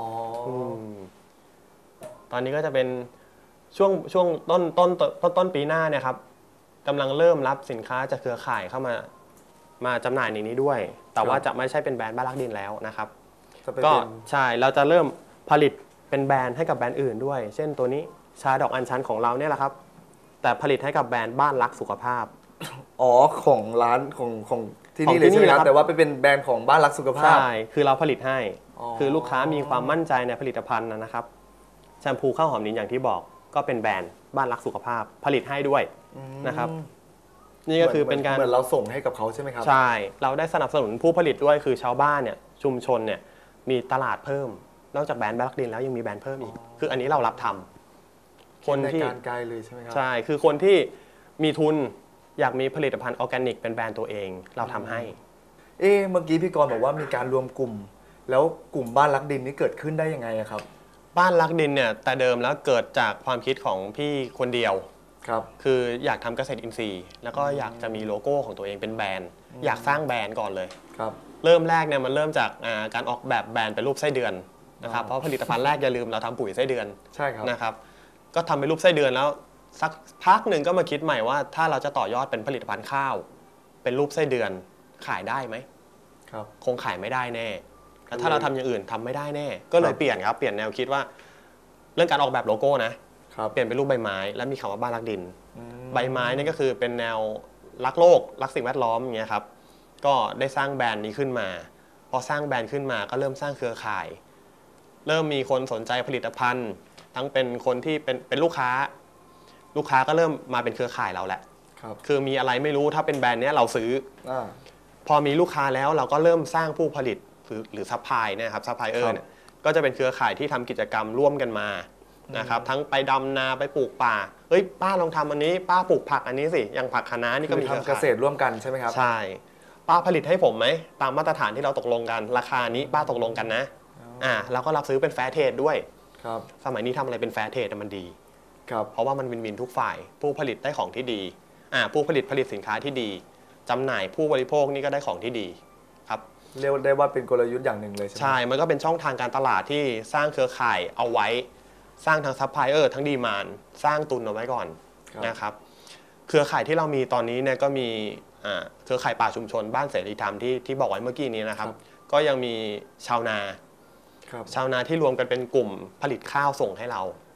ตอนนี้ก็จะเป็นช่วงต้นปีหน้าเนี่ยครับกำลังเริ่มรับสินค้าจากเครือข่ายเข้ามาจำหน่ายในนี้ด้วยแต่ว่าจะไม่ใช่เป็นแบรนด์บ้านรักดินแล้วนะครับก็ใช่เราจะเริ่มผลิตเป็นแบรนด์ให้กับแบรนด์อื่นด้วยเช่นตัวนี้ชาดอกอัญชันของเราเนี่ยแหละครับแต่ผลิตให้กับแบรนด์บ้านรักสุขภาพของร้านของที่นี่เลยใช่ไหมครับแต่ว่าเป็นแบรนด์ของบ้านรักสุขภาพใช่คือเราผลิตให้คือลูกค้ามีความมั่นใจในผลิตภัณฑ์นะครับแชมพูข้าวหอมนิลอย่างที่บอกก็เป็นแบรนด์บ้านรักสุขภาพผลิตให้ด้วยนะครับนี่ก็คือเป็นการเหมือนเราส่งให้กับเขาใช่ไหมครับใช่เราได้สนับสนุนผู้ผลิตด้วยคือชาวบ้านเนี่ยชุมชนเนี่ยมีตลาดเพิ่มนอกจากแบรนด์บ้านรักดินแล้วยังมีแบรนด์เพิ่มอีกคืออันนี้เรารับทำคนที่การไกลเลยใช่ไหมครับใช่คือคนที่มีทุนอยากมีผลิตภัณฑ์ออร์แกนิกเป็นแบรนด์ตัวเองเราทำให้เมื่อกี้พี่กรณ์บอกว่ามีการรวมกลุ่มแล้วกลุ่มบ้านรักดินนี้เกิดขึ้นได้ยังไงครับบ้านรักดินเนี่ยแต่เดิมแล้วเกิดจากความคิดของพี่คนเดียวคืออยากทำเกษตรอินทรีย์แล้วก็อยากจะมีโลโก้ของตัวเองเป็นแบรนด์อยากสร้างแบรนด์ก่อนเลยเริ่มแรกเนี่ยมันเริ่มจากการออกแบบแบรนด์เป็นรูปไส้เดือนนะครับเพราะผลิตภัณฑ์แรกอย่าลืมเราทำปุ๋ยไส้เดือนใช่ครับนะครับก็ทำเป็นรูปไส้เดือนแล้วสักพักหนึ่งก็มาคิดใหม่ว่าถ้าเราจะต่อยอดเป็นผลิตภัณฑ์ข้าวเป็นรูปไส้เดือนขายได้ไหมคงขายไม่ได้แน่แล้วถ้าเราทำอย่างอื่นทำไม่ได้แน่ก็เลยเปลี่ยนแนวคิดว่าเรื่องการออกแบบโลโก้นะเปลี่ยนเป็นรูปใบไม้และมีคำว่าบ้านรักดินใบไม้นี่ก็คือเป็นแนวรักโลกรักสิ่งแวดล้อมอย่างเงี้ยครับก็ได้สร้างแบรนด์นี้ขึ้นมาพอสร้างแบรนด์ขึ้นมาก็เริ่มสร้างเครือข่ายเริ่มมีคนสนใจผลิตภัณฑ์ทั้งเป็นคนที่เป็นลูกค้าก็เริ่มมาเป็นเครือข่ายเราแหละคือมีอะไรไม่รู้ถ้าเป็นแบรนด์นี้เราซื้อพอมีลูกค้าแล้วเราก็เริ่มสร้างผู้ผลิตหรือซัพพลายนะครับซัพพลายเออร์เนี่ยก็จะเป็นเครือข่ายที่ทำกิจกรรมร่วมกันมานะครับทั้งไปดำนาไปปลูกป่าป้าลองทำอันนี้ป้าปลูกผักอันนี้สิอย่างผักคะน้านี่ก็มีทำเกษตรร่วมกันใช่ไหมครับใช่ป้าผลิตให้ผมไหมตามมาตรฐานที่เราตกลงกันราคานี้ป้าตกลงกันนะเราก็รับซื้อเป็นแฟร์เทรดด้วยสมัยนี้ทำอะไรเป็นแฟร์เทรดมันดีเพราะว่ามันวินทุกฝ่ายผู้ผลิตได้ของที่ดีผู้ผลิตสินค้าที่ดีจำหน่ายผู้บริโภคนี่ก็ได้ของที่ดีครับเรียกได้ว่าเป็นกลยุทธ์อย่างหนึ่งเลยใช่ไหมใช่มันก็เป็นช่องทางการตลาดที่สร้างเครือข่ายเอาไว้สร้างทั้งซัพพลายเออร์ทั้งดีมานด์สร้างตุนเอาไว้ก่อนนะครับเครือข่ายที่เรามีตอนนี้เนี่ยก็มีเครือข่ายป่าชุมชนบ้านเสรีธรรมที่บอกไว้เมื่อกี้นี้นะครับก็ยังมีชาวนาที่รวมกันเป็นกลุ่มผลิตข้าวส่งให้เรา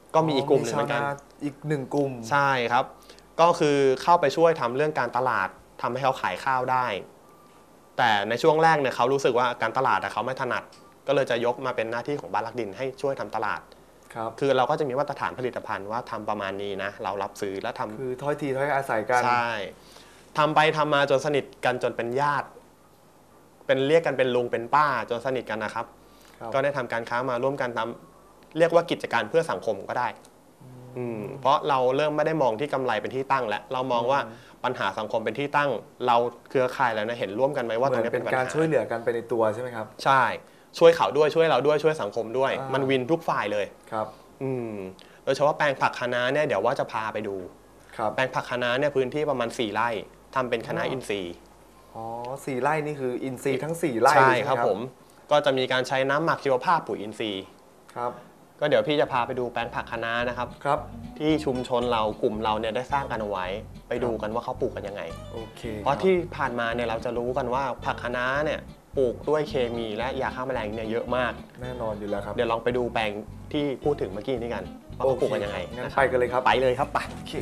ก็มีอีกกลุ่มหนึ่งเหมือนกันอีกหนึ่งกลุ่มใช่ครับก็คือเข้าไปช่วยทำเรื่องการตลาดทำให้เขาขายข้าวได้แต่ในช่วงแรกเนี่ยเขารู้สึกว่าการตลาดเขาไม่ถนัดก็เลยจะยกมาเป็นหน้าที่ของบ้านรักดินให้ช่วยทำตลาดคือเราก็จะมีมาตรฐานผลิตภัณฑ์ว่าทำประมาณนี้นะเรารับซื้อแล้วทำคือถ้อยทีถ้อยอาศัยกันใช่ทำไปทำมาจนสนิทกันจนเป็นญาติเป็นเรียกกันเป็นลุงเป็นป้าจนสนิทกันนะครับก็ได้ทำการค้ามาร่วมกันทำเรียกว่ากิจการเพื่อสังคมก็ได้เพราะเราเริ่มไม่ได้มองที่กำไรเป็นที่ตั้งแล้วเรามองว่าปัญหาสังคมเป็นที่ตั้งเราเครือข่ายแล้วนะเห็นร่วมกันไหมว่าตรงนี้เป็นการช่วยเหลือกันไปในตัวใช่ไหมครับใช่ช่วยเขาด้วยช่วยเราด้วยช่วยสังคมด้วยมันวินทุกฝ่ายเลยครับโดยเฉพาะแปลงผักคะน้าเนี่ยเดี๋ยวว่าจะพาไปดูแปลงผักคะน้าเนี่ยพื้นที่ประมาณ4 ไร่ทำเป็นคะน้าอินทรีย์ 4 ไร่นี่คืออินทรีย์ทั้ง4 ไร่ใช่ครับผมก็จะมีการใช้น้ำหมักชีวภาพปุ๋ยอินทรีย์ครับก็เดี๋ยวพี่จะพาไปดูแปลงผักคะน้านะครับที่ชุมชนเรากลุ่มเราเนี่ยได้สร้างกันเอาไว้ไปดูกันว่าเขาปลูกกันยังไงโอเคเพราะที่ผ่านมาเนี่ยเราจะรู้กันว่าผักคะน้าเนี่ยปลูกด้วยเคมีและยาฆ่าแมลงเนี่ยเยอะมากแน่นอนอยู่แล้วครับเดี๋ยวลองไปดูแปลงที่พูดถึงเมื่อกี้นี้กันว่าเขาปลูกกันยังไงงั้นไปกันเลยครับไปเลยครับไปโอเค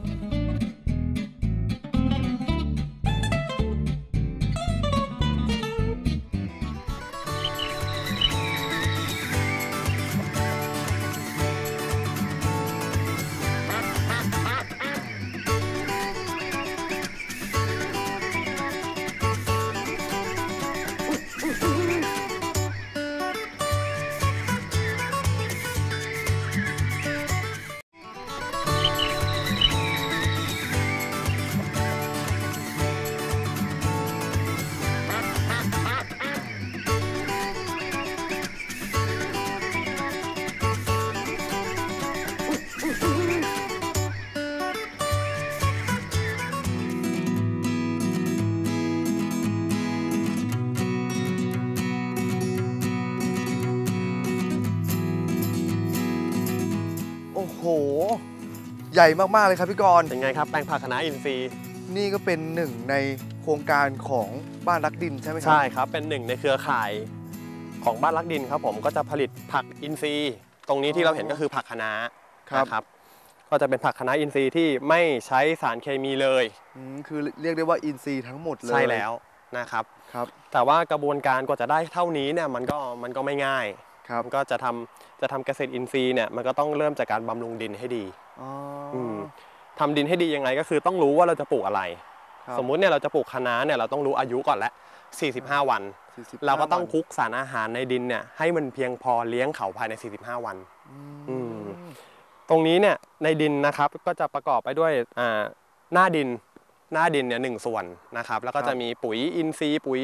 โหใหญ่มากๆเลยครับพี่กรณ์เป็นไงครับแปลงผักคะน้าอินทรีย์นี่ก็เป็นหนึ่งในโครงการของบ้านรักดินใช่ไหมครับใช่ครับเป็นหนึ่งในเครือข่ายของบ้านรักดินครับผมก็จะผลิตผักอินทรีย์ตรงนี้ที่เราเห็นก็คือผักคะน้านะครับก็จะเป็นผักคะน้าอินทรีย์ที่ไม่ใช้สารเคมีเลยคือเรียกได้ว่าอินทรีย์ทั้งหมดเลยใช่แล้วนะครับแต่ว่ากระบวนการกว่าจะได้เท่านี้เนี่ยมันก็ไม่ง่ายก็จะทำเกษตรอินทรีย์เนี่ยมันก็ต้องเริ่มจากการบำรุงดินให้ดีทำดินให้ดียังไงก็คือต้องรู้ว่าเราจะปลูกอะไรสมมุติเนี่ยเราจะปลูกคะน้าเนี่ยเราต้องรู้อายุก่อนแล้ว45 วันเราก็ต้องคลุกสารอาหารในดินเนี่ยให้มันเพียงพอเลี้ยงเขาภายใน45 วันตรงนี้เนี่ยในดินนะครับก็จะประกอบไปด้วยหน้าดินเนี่ย1 ส่วนนะครับแล้วก็จะมีปุ๋ยอินทรีย์ปุ๋ย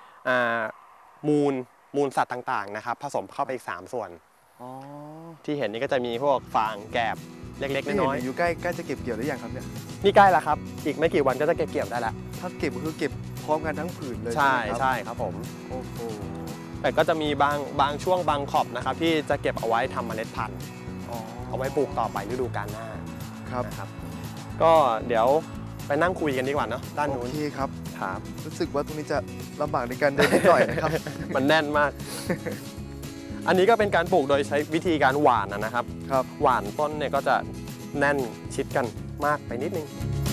มูลสัตว์ต่างๆนะครับผสมเข้าไปอีก3 ส่วนที่เห็นนี่ก็จะมีพวกฟางแกบเล็กๆน้อยๆอยู่ใกล้จะเก็บเกี่ยวหรือยังครับเนี่ยนี่ใกล้แล้วครับอีกไม่กี่วันก็จะเก็บเกี่ยวได้แล้วถ้าเก็บก็คือเก็บพร้อมกันทั้งผืนเลยใช่ครับผมโอ้โหแต่ก็จะมีบางช่วงบางขอบนะครับที่จะเก็บเอาไว้ทำเมล็ดพันธุ์เอาไว้ปลูกต่อไปฤดูกาลหน้านะครับก็เดี๋ยวไปนั่งคุยกันดีกว่าเนาะด้านนู้นโอเคครับรู้สึกว่าตรงนี้จะลำบากในการเดินนิดหน่อยนะครับมันแน่นมากอันนี้ก็เป็นการปลูกโดยใช้วิธีการหว่านนะครับหว่านต้นเนี่ยก็จะแน่นชิดกันมากไปนิดนึง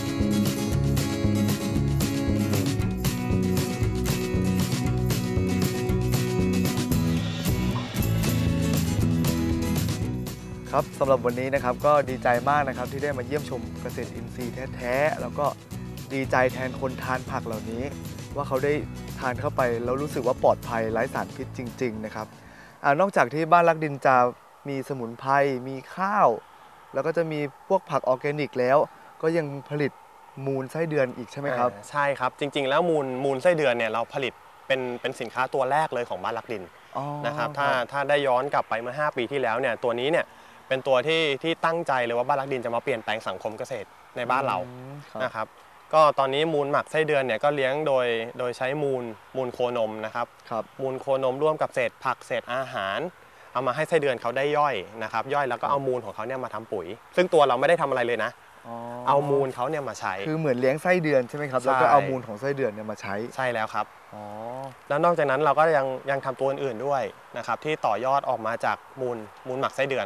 ครับสำหรับวันนี้นะครับก็ดีใจมากนะครับที่ได้มาเยี่ยมชมเกษตรอินทรีย์แท้ๆแล้วก็ดีใจแทนคนทานผักเหล่านี้ว่าเขาได้ทานเข้าไปแล้วรู้สึกว่าปลอดภัยไร้สารพิษจริงๆนะครับนอกจากที่บ้านรักดินจะมีสมุนไพรมีข้าวแล้วก็จะมีพวกผักออร์แกนิกแล้วก็ยังผลิตมูลไส้เดือนอีกใช่ไหมครับใช่ครับจริงๆแล้วมูลไส้เดือนเนี่ยเราผลิตเป็นสินค้าตัวแรกเลยของบ้านรักดินนะครับถ้าได้ย้อนกลับไปเมื่อ5 ปีที่แล้วเนี่ยตัวนี้เนี่ยเป็นตัวที่ตั้งใจเลยว่าบ้านรักดินจะมาเปลี่ยนแปลงสังคมเกษตรในบ้านเรานะครับก็ตอนนี้มูลหมักไส้เดือนเนี่ยก็เลี้ยงโดยใช้มูลโคนมนะครับมูลโคนมร่วมกับเศษผักเศษอาหารเอามาให้ไส้เดือนเขาได้ย่อยนะครับย่อยแล้วก็เอามูลของเขาเนี่ยมาทำปุ๋ยซึ่งตัวเราไม่ได้ทำอะไรเลยนะเอามูลเขาเนี่ยมาใช้คือเหมือนเลี้ยงไส้เดือนใช่ไหมครับแล้วก็เอามูลของไส้เดือนเนี่ยมาใช่แล้วครับแล้วนอกจากนั้นเราก็ยังทำตัวอื่นๆด้วยนะครับที่ต่อยอดออกมาจากมูลหมักไส้เดือน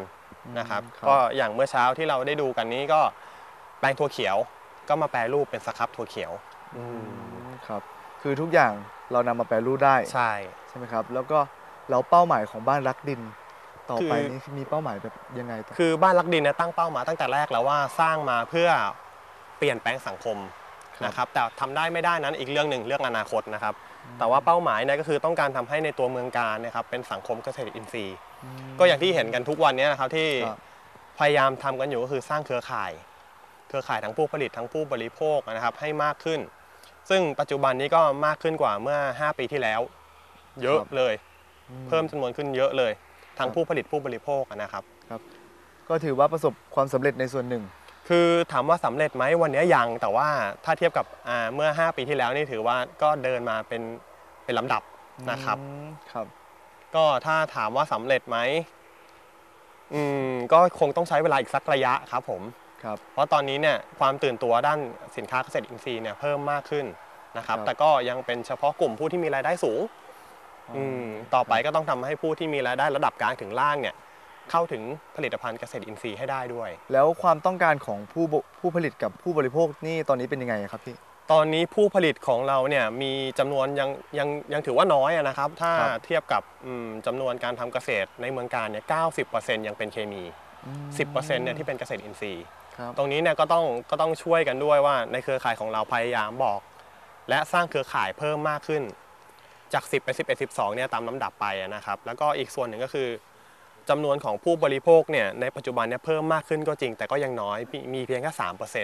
นะครับครับก็อย่างเมื่อเช้าที่เราได้ดูกันนี้ก็แปลงถั่วเขียวก็มาแปรรูปเป็นสครับถั่วเขียวครับคือทุกอย่างเรานำมาแปรรูปได้ใช่ไหมครับแล้วก็แล้วเป้าหมายของบ้านรักดินต่อไปคือนี้มีเป้าหมายแบบยังไงต่อคือบ้านรักดินเนี่ยตั้งเป้ามาตั้งแต่แรกแล้วว่าสร้างมาเพื่อเปลี่ยนแปลงสังคมนะครับแต่ทำได้ไม่ได้นั้นอีกเรื่องหนึ่งเรื่องอนาคตนะครับแต่ว่าเป้าหมายเนี่ยก็คือต้องการทำให้ในตัวเมืองกาญนะครับเป็นสังคมเกษตรอินทรีย์ก็อย่างที่เห็นกันทุกวันนี้นะครับที่พยายามทำกันอยู่ก็คือสร้างเครือข่ายทั้งผู้ผลิตทั้งผู้บริโภคนะครับให้มากขึ้นซึ่งปัจจุบันนี้ก็มากขึ้นกว่าเมื่อ5 ปีที่แล้วเยอะเลยเพิ่มจำนวนขึ้นเยอะเลยทั้งผู้ผลิตผู้บริโภคนะครับก็ถือว่าประสบความสำเร็จในส่วนหนึ่งคือถามว่าสำเร็จไหมวันนี้ยังแต่ว่าถ้าเทียบกับเมื่อ5 ปีที่แล้วนี่ถือว่าก็เดินมาเป็นลำดับนะครับก็ถ้าถามว่าสำเร็จไหมก็คงต้องใช้เวลาอีกสักระยะครับผมเพราะตอนนี้เนี่ยความตื่นตัวด้านสินค้าเกษตรอินทรีย์เนี่ยเพิ่มมากขึ้นนะครับแต่ก็ยังเป็นเฉพาะกลุ่มผู้ที่มีรายได้สูงต่อไปก็ต้องทำให้ผู้ที่มีรายได้ระดับกลางถึงล่างเนี่ยเข้าถึงผลิตภัณฑ์เกษตรอินทรีย์ให้ได้ด้วยแล้วความต้องการของผู้ผลิตกับผู้บริโภคนี่ตอนนี้เป็นยังไงครับพี่ตอนนี้ผู้ผลิตของเราเนี่ยมีจำนวนยังถือว่าน้อยนะครับถ้าเทียบกับจำนวนการทำเกษตรในเมืองกาญเนี่ย 90% ยังเป็นเคมี 10% เนี่ยที่เป็นเกษตรอินทรีย์ตรงนี้เนี่ยก็ต้องช่วยกันด้วยว่าในเครือข่ายของเราพยายามบอกและสร้างเครือข่ายเพิ่มมากขึ้นจาก10ไป11 12เนี่ยตามลำดับไปนะครับแล้วก็อีกส่วนหนึ่งก็คือจำนวนของผู้บริโภคเนี่ยในปัจจุบันเนี่ยเพิ่มมากขึ้นก็จริงแต่ก็ยังน้อยมีเพียงแค่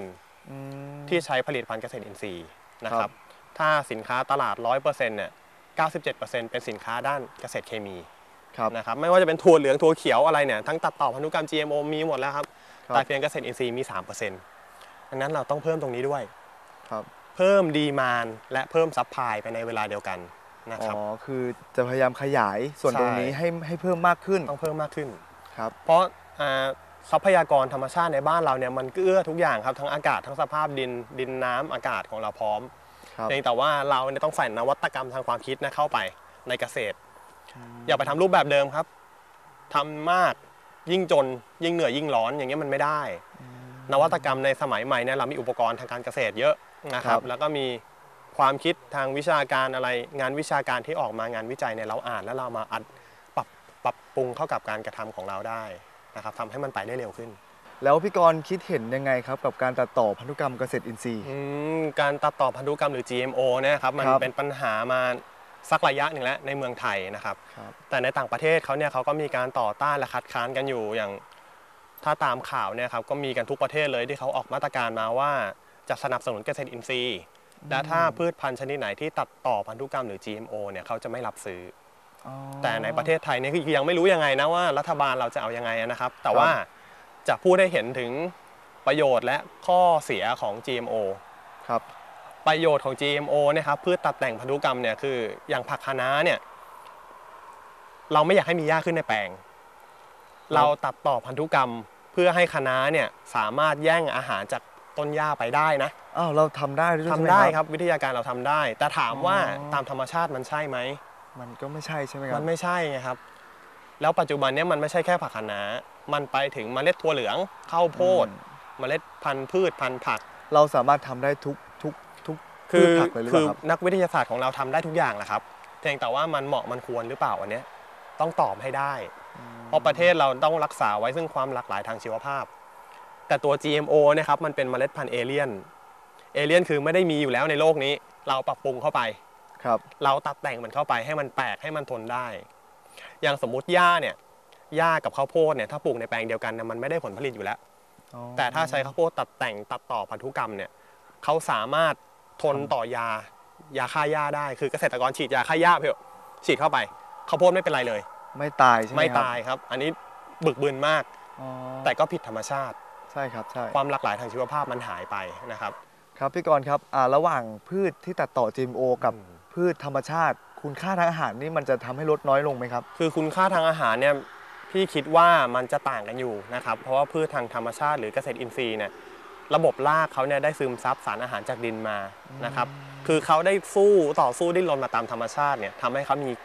3% ที่ใช้ผลิตภัณฑ์เกษตรอินทรีย์นะครับถ้าสินค้าตลาด 100% เนี่ย 97% เป็นสินค้าด้านเกษตรเคมีนะครับไม่ว่าจะเป็นถั่วเหลืองถั่วเขียวอะไรเนี่ยทั้งตัดต่อพันธุกรรม GMO มีหมดแล้วครับแต่เพียงเกษตรอินทรีย์มี 3% ดังนั้นเราต้องเพิ่มตรงนี้ด้วยเพิ่มดีมานด์และเพิ่มซัพพลายไปในเวลาเดียวกันนะครับคือจะพยายามขยายส่วนตรงนี้ให้เพิ่มมากขึ้นต้องเพิ่มมากขึ้นครับเพราะทรัพยากรธรรมชาติในบ้านเราเนี่ยมันเอื้อทุกอย่างครับทั้งอากาศทั้งสภาพดินน้ำอากาศของเราพร้อมเพียงแต่ว่าเราเนี่ยต้องใส่นวัตกรรมทางความคิดเข้าไปในเกษตรอย่าไปทำรูปแบบเดิมครับทำมากยิ่งจนยิ่งเหนื่อยยิ่งร้อนอย่างเงี้ยมันไม่ได้นวัตกรรมในสมัยใหม่เนี่ยเรามีอุปกรณ์ทางการเกษตรเยอะนะครับแล้วก็มีความคิดทางวิชาการอะไรงานวิชาการที่ออกมางานวิจัยเนี่ยเราอ่านแล้วเรามาปรับปรุงเข้ากับการกระทำของเราได้นะครับทำให้มันไปได้เร็วขึ้นแล้วพี่กรณ์คิดเห็นยังไงครับกับการตัดต่อพันธุกรรมเกษตรอินทรีย์การตัดต่อพันธุกรรมหรือ GMO เนี่ยครับมันเป็นปัญหามาสักระยะหนึ่งแล้วในเมืองไทยนะครับแต่ในต่างประเทศเขาก็มีการต่อต้านและคัดค้านกันอยู่อย่างถ้าตามข่าวเนี่ยครับก็มีกันทุกประเทศเลยที่เขาออกมาตรการมาว่าจะสนับสนุนเกษตรอินทรีย์และถ้าพืชพันธุ์ชนิดไหนที่ตัดต่อพันธุกรรมหรือ GMO เนี่ยเขาจะไม่รับซื้อแต่ในประเทศไทยเนี่ยคือยังไม่รู้ยังไงนะว่ารัฐบาลเราจะเอายังไงนะครับแต่ว่าจะพูดให้เห็นถึงประโยชน์และข้อเสียของ GMO ครับประโยชน์ของ GMO เนี่ยครับพืชตัดแต่งพันธุกรรมเนี่ยคืออย่างผักคะน้าเนี่ยเราไม่อยากให้มีหญ้าขึ้นในแปลงเราตัดต่อพันธุกรรมเพื่อให้คะน้าเนี่ยสามารถแย่งอาหารจากต้นหญ้าไปได้นะเราทำได้ด้วยทำได้ครับวิทยาการเราทำได้แต่ถามว่าตามธรรมชาติมันใช่ไหมมันก็ไม่ใช่ใช่ไหมครับมันไม่ใช่ไงครับแล้วปัจจุบันนี้มันไม่ใช่แค่ผักคะน้ามันไปถึงเมล็ดถั่วเหลืองข้าวโพดเมล็ดพันธุ์พืชพันธุ์ผักเราสามารถทำได้ทุกพืชผักเลยหรือเปล่าครับนักวิทยาศาสตร์ของเราทำได้ทุกอย่างแหละครับเพียงแต่ว่ามันเหมาะมันควรหรือเปล่าอันนี้ต้องตอบให้ได้เพราะประเทศเราต้องรักษาไว้ซึ่งความหลากหลายทางชีวภาพแต่ตัว GMO นะครับมันเป็นเมล็ดพันธุ์เอเลี่ยนคือไม่ได้มีอยู่แล้วในโลกนี้เราปรับปรุงเข้าไปเราตัดแต่งมันเข้าไปให้มันแปลกให้มันทนได้อย่างสมมุติหญ้ากับข้าวโพดเนี่ยถ้าปลูกในแปลงเดียวกันมันไม่ได้ผลผลิตอยู่แล้วแต่ถ้าใช้ข้าวโพดตัดแต่งตัดต่อพันธุกรรมเนี่ยเขาสามารถทนต่อยาฆ่าหญ้าได้คือเกษตรกรฉีดยาฆ่าหญ้าเพื่อฉีดเข้าไปข้าวโพดไม่เป็นไรเลยไม่ตายใช่ไหมครับไม่ตายครับอันนี้บึกบึนมากแต่ก็ผิดธรรมชาติใช่ครับใช่ความหลากหลายทางชีวภาพมันหายไปนะครับครับพี่กรณ์ครับระหว่างพืชที่ตัดต่อ GMO กับพืชธรรมชาติคุณค่าทางอาหารนี่มันจะทำให้ลดน้อยลงไหมครับคือคุณค่าทางอาหารเนี่ยพี่คิดว่ามันจะต่างกันอยู่นะครับเพราะว่าพืชทางธรรมชาติหรือเกษตรอินทรีย์เนี่ยระบบรากเขาเนี่ยได้ซึมซับสารอาหารจากดินมานะครับคือเขาได้ต่อสู้ดิ้นรนมาตามธรรมชาติเนี่ยทำให้เขามี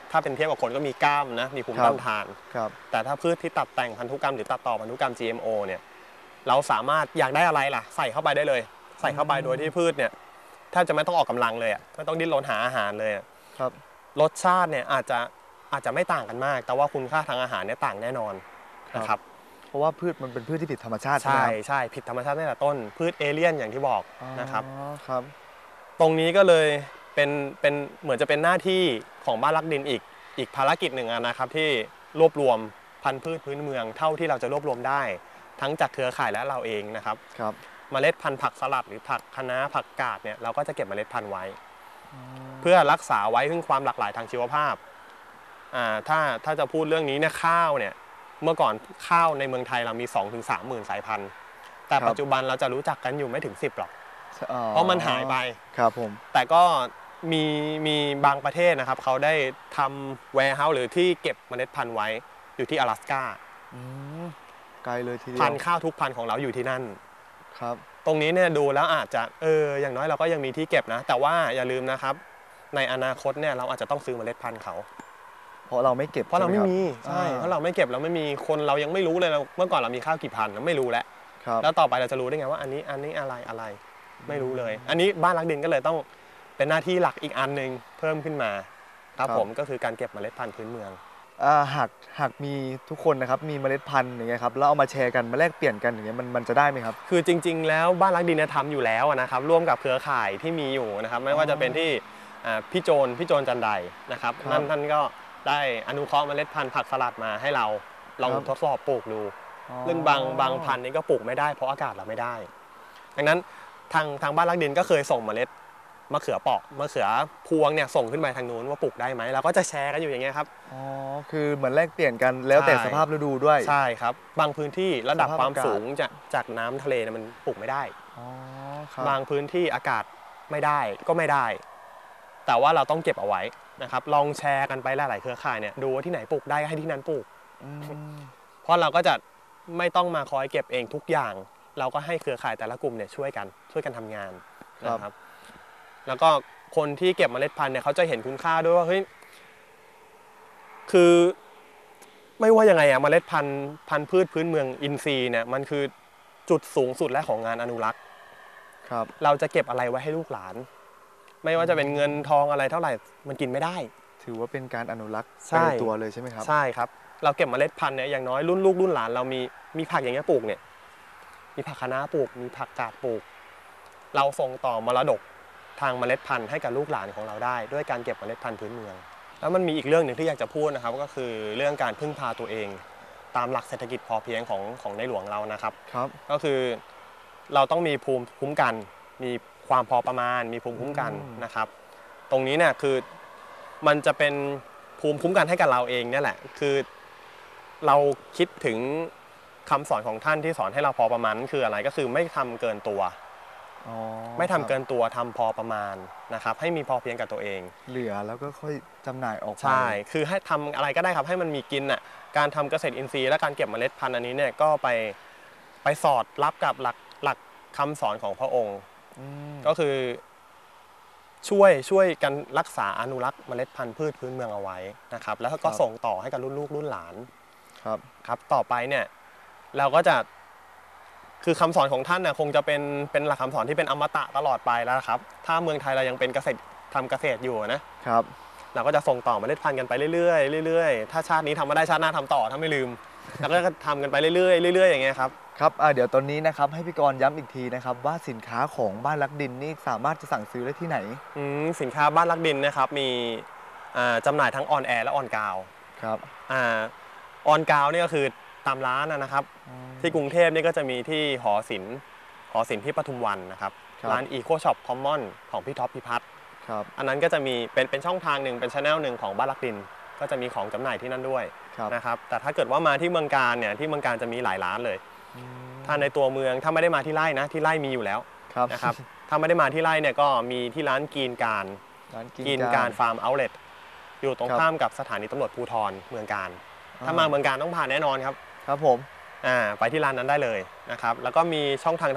ถ้าเป็นเทียบกับคนก็มีกล้ามนะมีภูมิต้านทานแต่ถ้าพืชที่ตัดแต่งพันธุกรรมหรือตัดต่อพันธุกรรม GMO เนี่ยเราสามารถอยากได้อะไรล่ะใส่เข้าไปได้เลยใส่เข้าไปโดยที่พืชเนี่ยแทบจะไม่ต้องออกกำลังเลยไม่ต้องดิ้นรนหาอาหารเลยรสชาติเนี่ยอาจจะไม่ต่างกันมากแต่ว่าคุณค่าทางอาหารเนี่ยต่างแน่นอนนะครับเพราะว่าพืชมันเป็นพืชที่ผิดธรรมชาติใช่ผิดธรรมชาติตั้งแต่ต้นพืชเอเลี่ยนอย่างที่บอกนะครับตรงนี้ก็เลยเป็นเหมือนจะเป็นหน้าที่ของบ้านรักดินอีกภารกิจหนึ่งนะครับที่รวบรวมพันธุ์พืชพื้นเมืองเท่าที่เราจะรวบรวมได้ทั้งจากเครือข่ายและเราเองนะครับเมล็ดพันธุ์ผักสลัดหรือผักคะน้าผักกาดเนี่ยเราก็จะเก็บเมล็ดพันธุ์ไว้เพื่อรักษาไว้ซึ่งความหลากหลายทางชีวภาพถ้าจะพูดเรื่องนี้เนี่ยข้าวเนี่ยเมื่อก่อนข้าวในเมืองไทยเรามี 2-3 หมื่นสายพันธุ์แต่ปัจจุบันเราจะรู้จักกันอยู่ไม่ถึง10หรอกเพราะมันหายไปครับผมแต่ก็มีบางประเทศนะครับเขาได้ทำแวร์เฮาส์หรือที่เก็บเมล็ดพันธุ์ไว้อยู่ที่阿拉斯ก้าไกลเลยทีเดียวพันธุ์ข้าวทุกพันธุ์ของเราอยู่ที่นั่นครับตรงนี้เนี่ยดูแล้วอาจจะอย่างน้อยเราก็ยังมีที่เก็บนะแต่ว่าอย่าลืมนะครับในอนาคตเนี่ยเราอาจจะต้องซื้อเมล็ดพันธุ์เขาเพราะเราไม่เก็บเพราะเราไม่มีใช่เพราะเราไม่เก็บเราไม่มีคนเรายังไม่รู้เลยเมื่อก่อนเรามีข้าวกี่พันเราไม่รู้แล้วต่อไปเราจะรู้ได้ไงว่าอันนี้อะไรไม่รู้เลยอันนี้บ้านรักดินก็เลยต้องเป็นหน้าที่หลักอีกอันนึงเพิ่มขึ้นมาครับผมก็คือการเก็บเมล็ดพันธุ์พื้นเมืองหากมีทุกคนนะครับมีเมล็ดพันธุ์อย่างเงี้ยครับแล้วเอามาแชร์กันมาแลกเปลี่ยนกันอย่างเงี้ยมันจะได้ไหมครับคือจริงๆแล้วบ้านรักดินทำอยู่แล้วนะครับร่วมกับเครือข่ายที่มีอยู่นะครับไม่ว่าจะเป็นที่พี่โจนจันไดนะครับท่านก็ได้อนุเคราะห์เมล็ดพันธุ์ผักสลัดมาให้เราลองทดสอบปลูกดูซึ่งบางพันธุ์นี้ก็ปลูกไม่ได้เพราะอากาศเราไม่ได้ดังนั้นทางบ้านรักดินก็เคยส่งเมล็ดมะเขือเปาะมะเขือพวงเนี่ยส่งขึ้นไปทางนู้นว่าปลูกได้ไหมเราก็จะแชร์กันอยู่อย่างเงี้ยครับคือเหมือนแลกเปลี่ยนกันแล้วแต่สภาพฤดูด้วยใช่ครับบางพื้นที่ระดับความสูงจากน้ำทะเลมันปลูกไม่ได้บางพื้นที่อากาศไม่ได้ก็ไม่ได้แต่ว่าเราต้องเก็บเอาไว้นะครับลองแชร์กันไปหลายๆเครือข่ายเนี่ยดูว่าที่ไหนปลูกได้ให้ที่นั้นปลูกเพราะเราก็จะไม่ต้องมาคอยเก็บเองทุกอย่างเราก็ให้เครือข่ายแต่ละกลุ่มเนี่ยช่วยกันทำงานนะครับแล้วก็คนที่เก็บเมล็ดพันธุ์เนี่ยเขาจะเห็นคุณค่าด้วยว่าเฮ้ยคือไม่ว่ายังไงเมล็ดพันธุ์พืชพื้นเมืองอินทรีย์เนี่ยมันคือจุดสูงสุดและของงานอนุรักษ์เราจะเก็บอะไรไว้ให้ลูกหลานไม่ว่าจะเป็นเงินทองอะไรเท่าไหร่มันกินไม่ได้ถือว่าเป็นการอนุรักษ์ในตัวเลยใช่ไหมครับใช่ครับเราเก็บเมล็ดพันธุ์เนี่ยอย่างน้อยรุ่นลูกรุ่นหลานเรามีผักอย่างเงี้ยปลูกเนี่ยมีผักคะน้าปลูกมีผักกาดปลูกเราส่งต่อมรดกทางเมล็ดพันธุ์ให้กับลูกหลานของเราได้ด้วยการเก็บเมล็ดพันธุ์พื้นเมืองแล้วมันมีอีกเรื่องหนึ่งที่อยากจะพูดนะครับก็คือเรื่องการพึ่งพาตัวเองตามหลักเศรษฐกิจพอเพียงของในหลวงเรานะครับก็คือเราต้องมีภูมิคุ้มกันมีความพอประมาณมีภูมิคุ้มกันนะครับตรงนี้เนี่ยคือมันจะเป็นภูมิคุ้มกันให้กับเราเองเนี่ยแหละคือเราคิดถึงคำสอนของท่านที่สอนให้เราพอประมาณคืออะไรก็คือไม่ทำเกินตัวไม่ทำเกินตัวทำพอประมาณนะครับให้มีพอเพียงกับตัวเองเหลือแล้วก็ค่อยจำหน่ายออกไปใช่คือให้ทำอะไรก็ได้ครับให้มันมีกินน่ะการทำเกษตรอินทรีย์และการเก็บเมล็ดพันธุ์อันนี้เนี่ยก็ไปสอดรับกับหลักคำสอนของพระองค์ก็คือช่วยกันรักษาอนุรักษ์เมล็ดพันธุ์พืชพื้นเมืองเอาไว้นะครับแล้วก็ส่งต่อให้กับรุ่นลูกรุ่นหลานครับต่อไปเนี่ยเราก็จะคือคำสอนของท่านเนี่ยคงจะเป็นหลักคำสอนที่เป็นอมตะตลอดไปแล้วครับถ้าเมืองไทยเรายังเป็นทำเกษตรอยู่นะครับเราก็จะส่งต่อเมล็ดพันธุ์กันไปเรื่อยๆถ้าชาตินี้ทำมาได้ชาติหน้าทำต่อถ้าไม่ลืมแล้วก็ทำกันไปเรื่อยๆอย่างเงี้ยครับครับเดี๋ยวตอนนี้นะครับให้พี่กรณ์ย้ำอีกทีนะครับว่าสินค้าของบ้านรักดินนี่สามารถจะสั่งซื้อได้ที่ไหนสินค้าบ้านรักดินนะครับมีจำหน่ายทั้งออนแอร์และออนกราวครับออนกราวนี่ก็คือตามร้านนะครับที่กรุงเทพนี่ก็จะมีที่หอศิลป์ที่ปทุมวันนะครับร้านอีโคช็อปคอมมอนของพี่ท็อปพิพัฒน์อันนั้นก็จะมีเป็นช่องทางหนึ่งเป็นชาแนลหนึ่งของบ้านรักดินก็จะมีของจำหน่ายที่นั่นด้วยนะครับแต่ถ้าเกิดว่ามาที่เมืองการเนี่ยที่เมืองการจะมีหลายร้านเลยถ้าในตัวเมืองถ้าไม่ได้มาที่ไร่นะที่ไร่มีอยู่แล้วนะครับถ้าไม่ได้มาที่ไร่เนี่ยก็มีที่ร้านกีนการฟาร์มเอาท์เล็ตอยู่ตรงข้ามกับสถานีตำรวจภูธรเมืองการถ้ามาเมืองการต้องผ่านแน่นอนครับผมไปที่ร้านนั้นได้เลยนะครับแล้วก็มีช่องทาง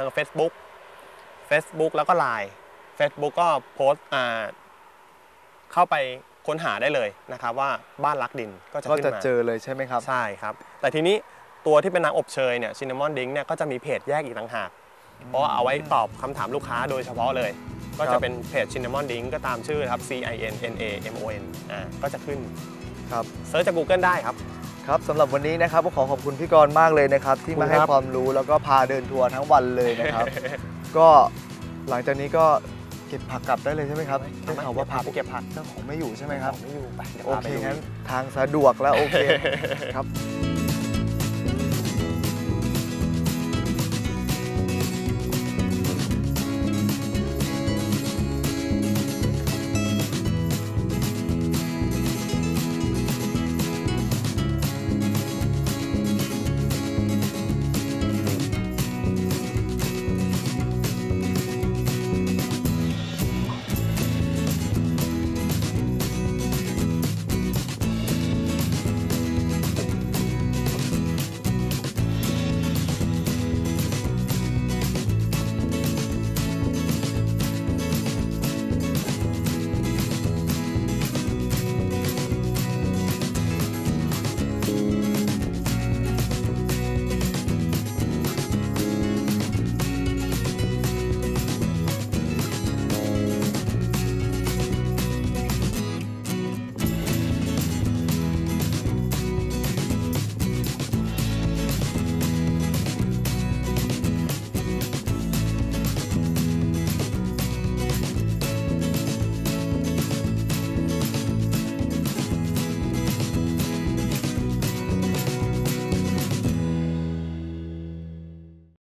Facebook แล้วก็ LINE Facebook ก็โพสต์เข้าไปค้นหาได้เลยนะครับว่าบ้านรักดินก็จะก็ขึ้นจะมาเจอเลยใช่ไหมครับใช่ครับแต่ทีนี้ตัวที่เป็นน้ำอบเชยเนี่ยซินนามอนดิ้งเนี่ยก็จะมีเพจแยกอีกต่างหากเพราะว่าเอาไว้ตอบคำถามลูกค้าโดยเฉพาะเลย ก็จะเป็นเพจซินนามอนดิ้งก็ตามชื่อครับ CINNAMON ก็จะขึ้นครับเซิร์ชจาก Google ได้ครับครับสำหรับวันนี้นะครับก็ขอขอบคุณพี่กรณ์มากเลยนะครับที่มาให้ครับความรู้แล้วก็พาเดินทัวร์ทั้งวันเลยนะครับ ก็หลังจากนี้ก็เก็บผักกลับได้เลยใช่ไหมครับได้ข่าวว่าผักไปเก็บผักเจ้าของไม่อยู่ใช่ไหมครับไม่อยู่ไปเดี๋ยวโอพาเคไปดูงั้นทางสะดวกแล้วโอเค ครับ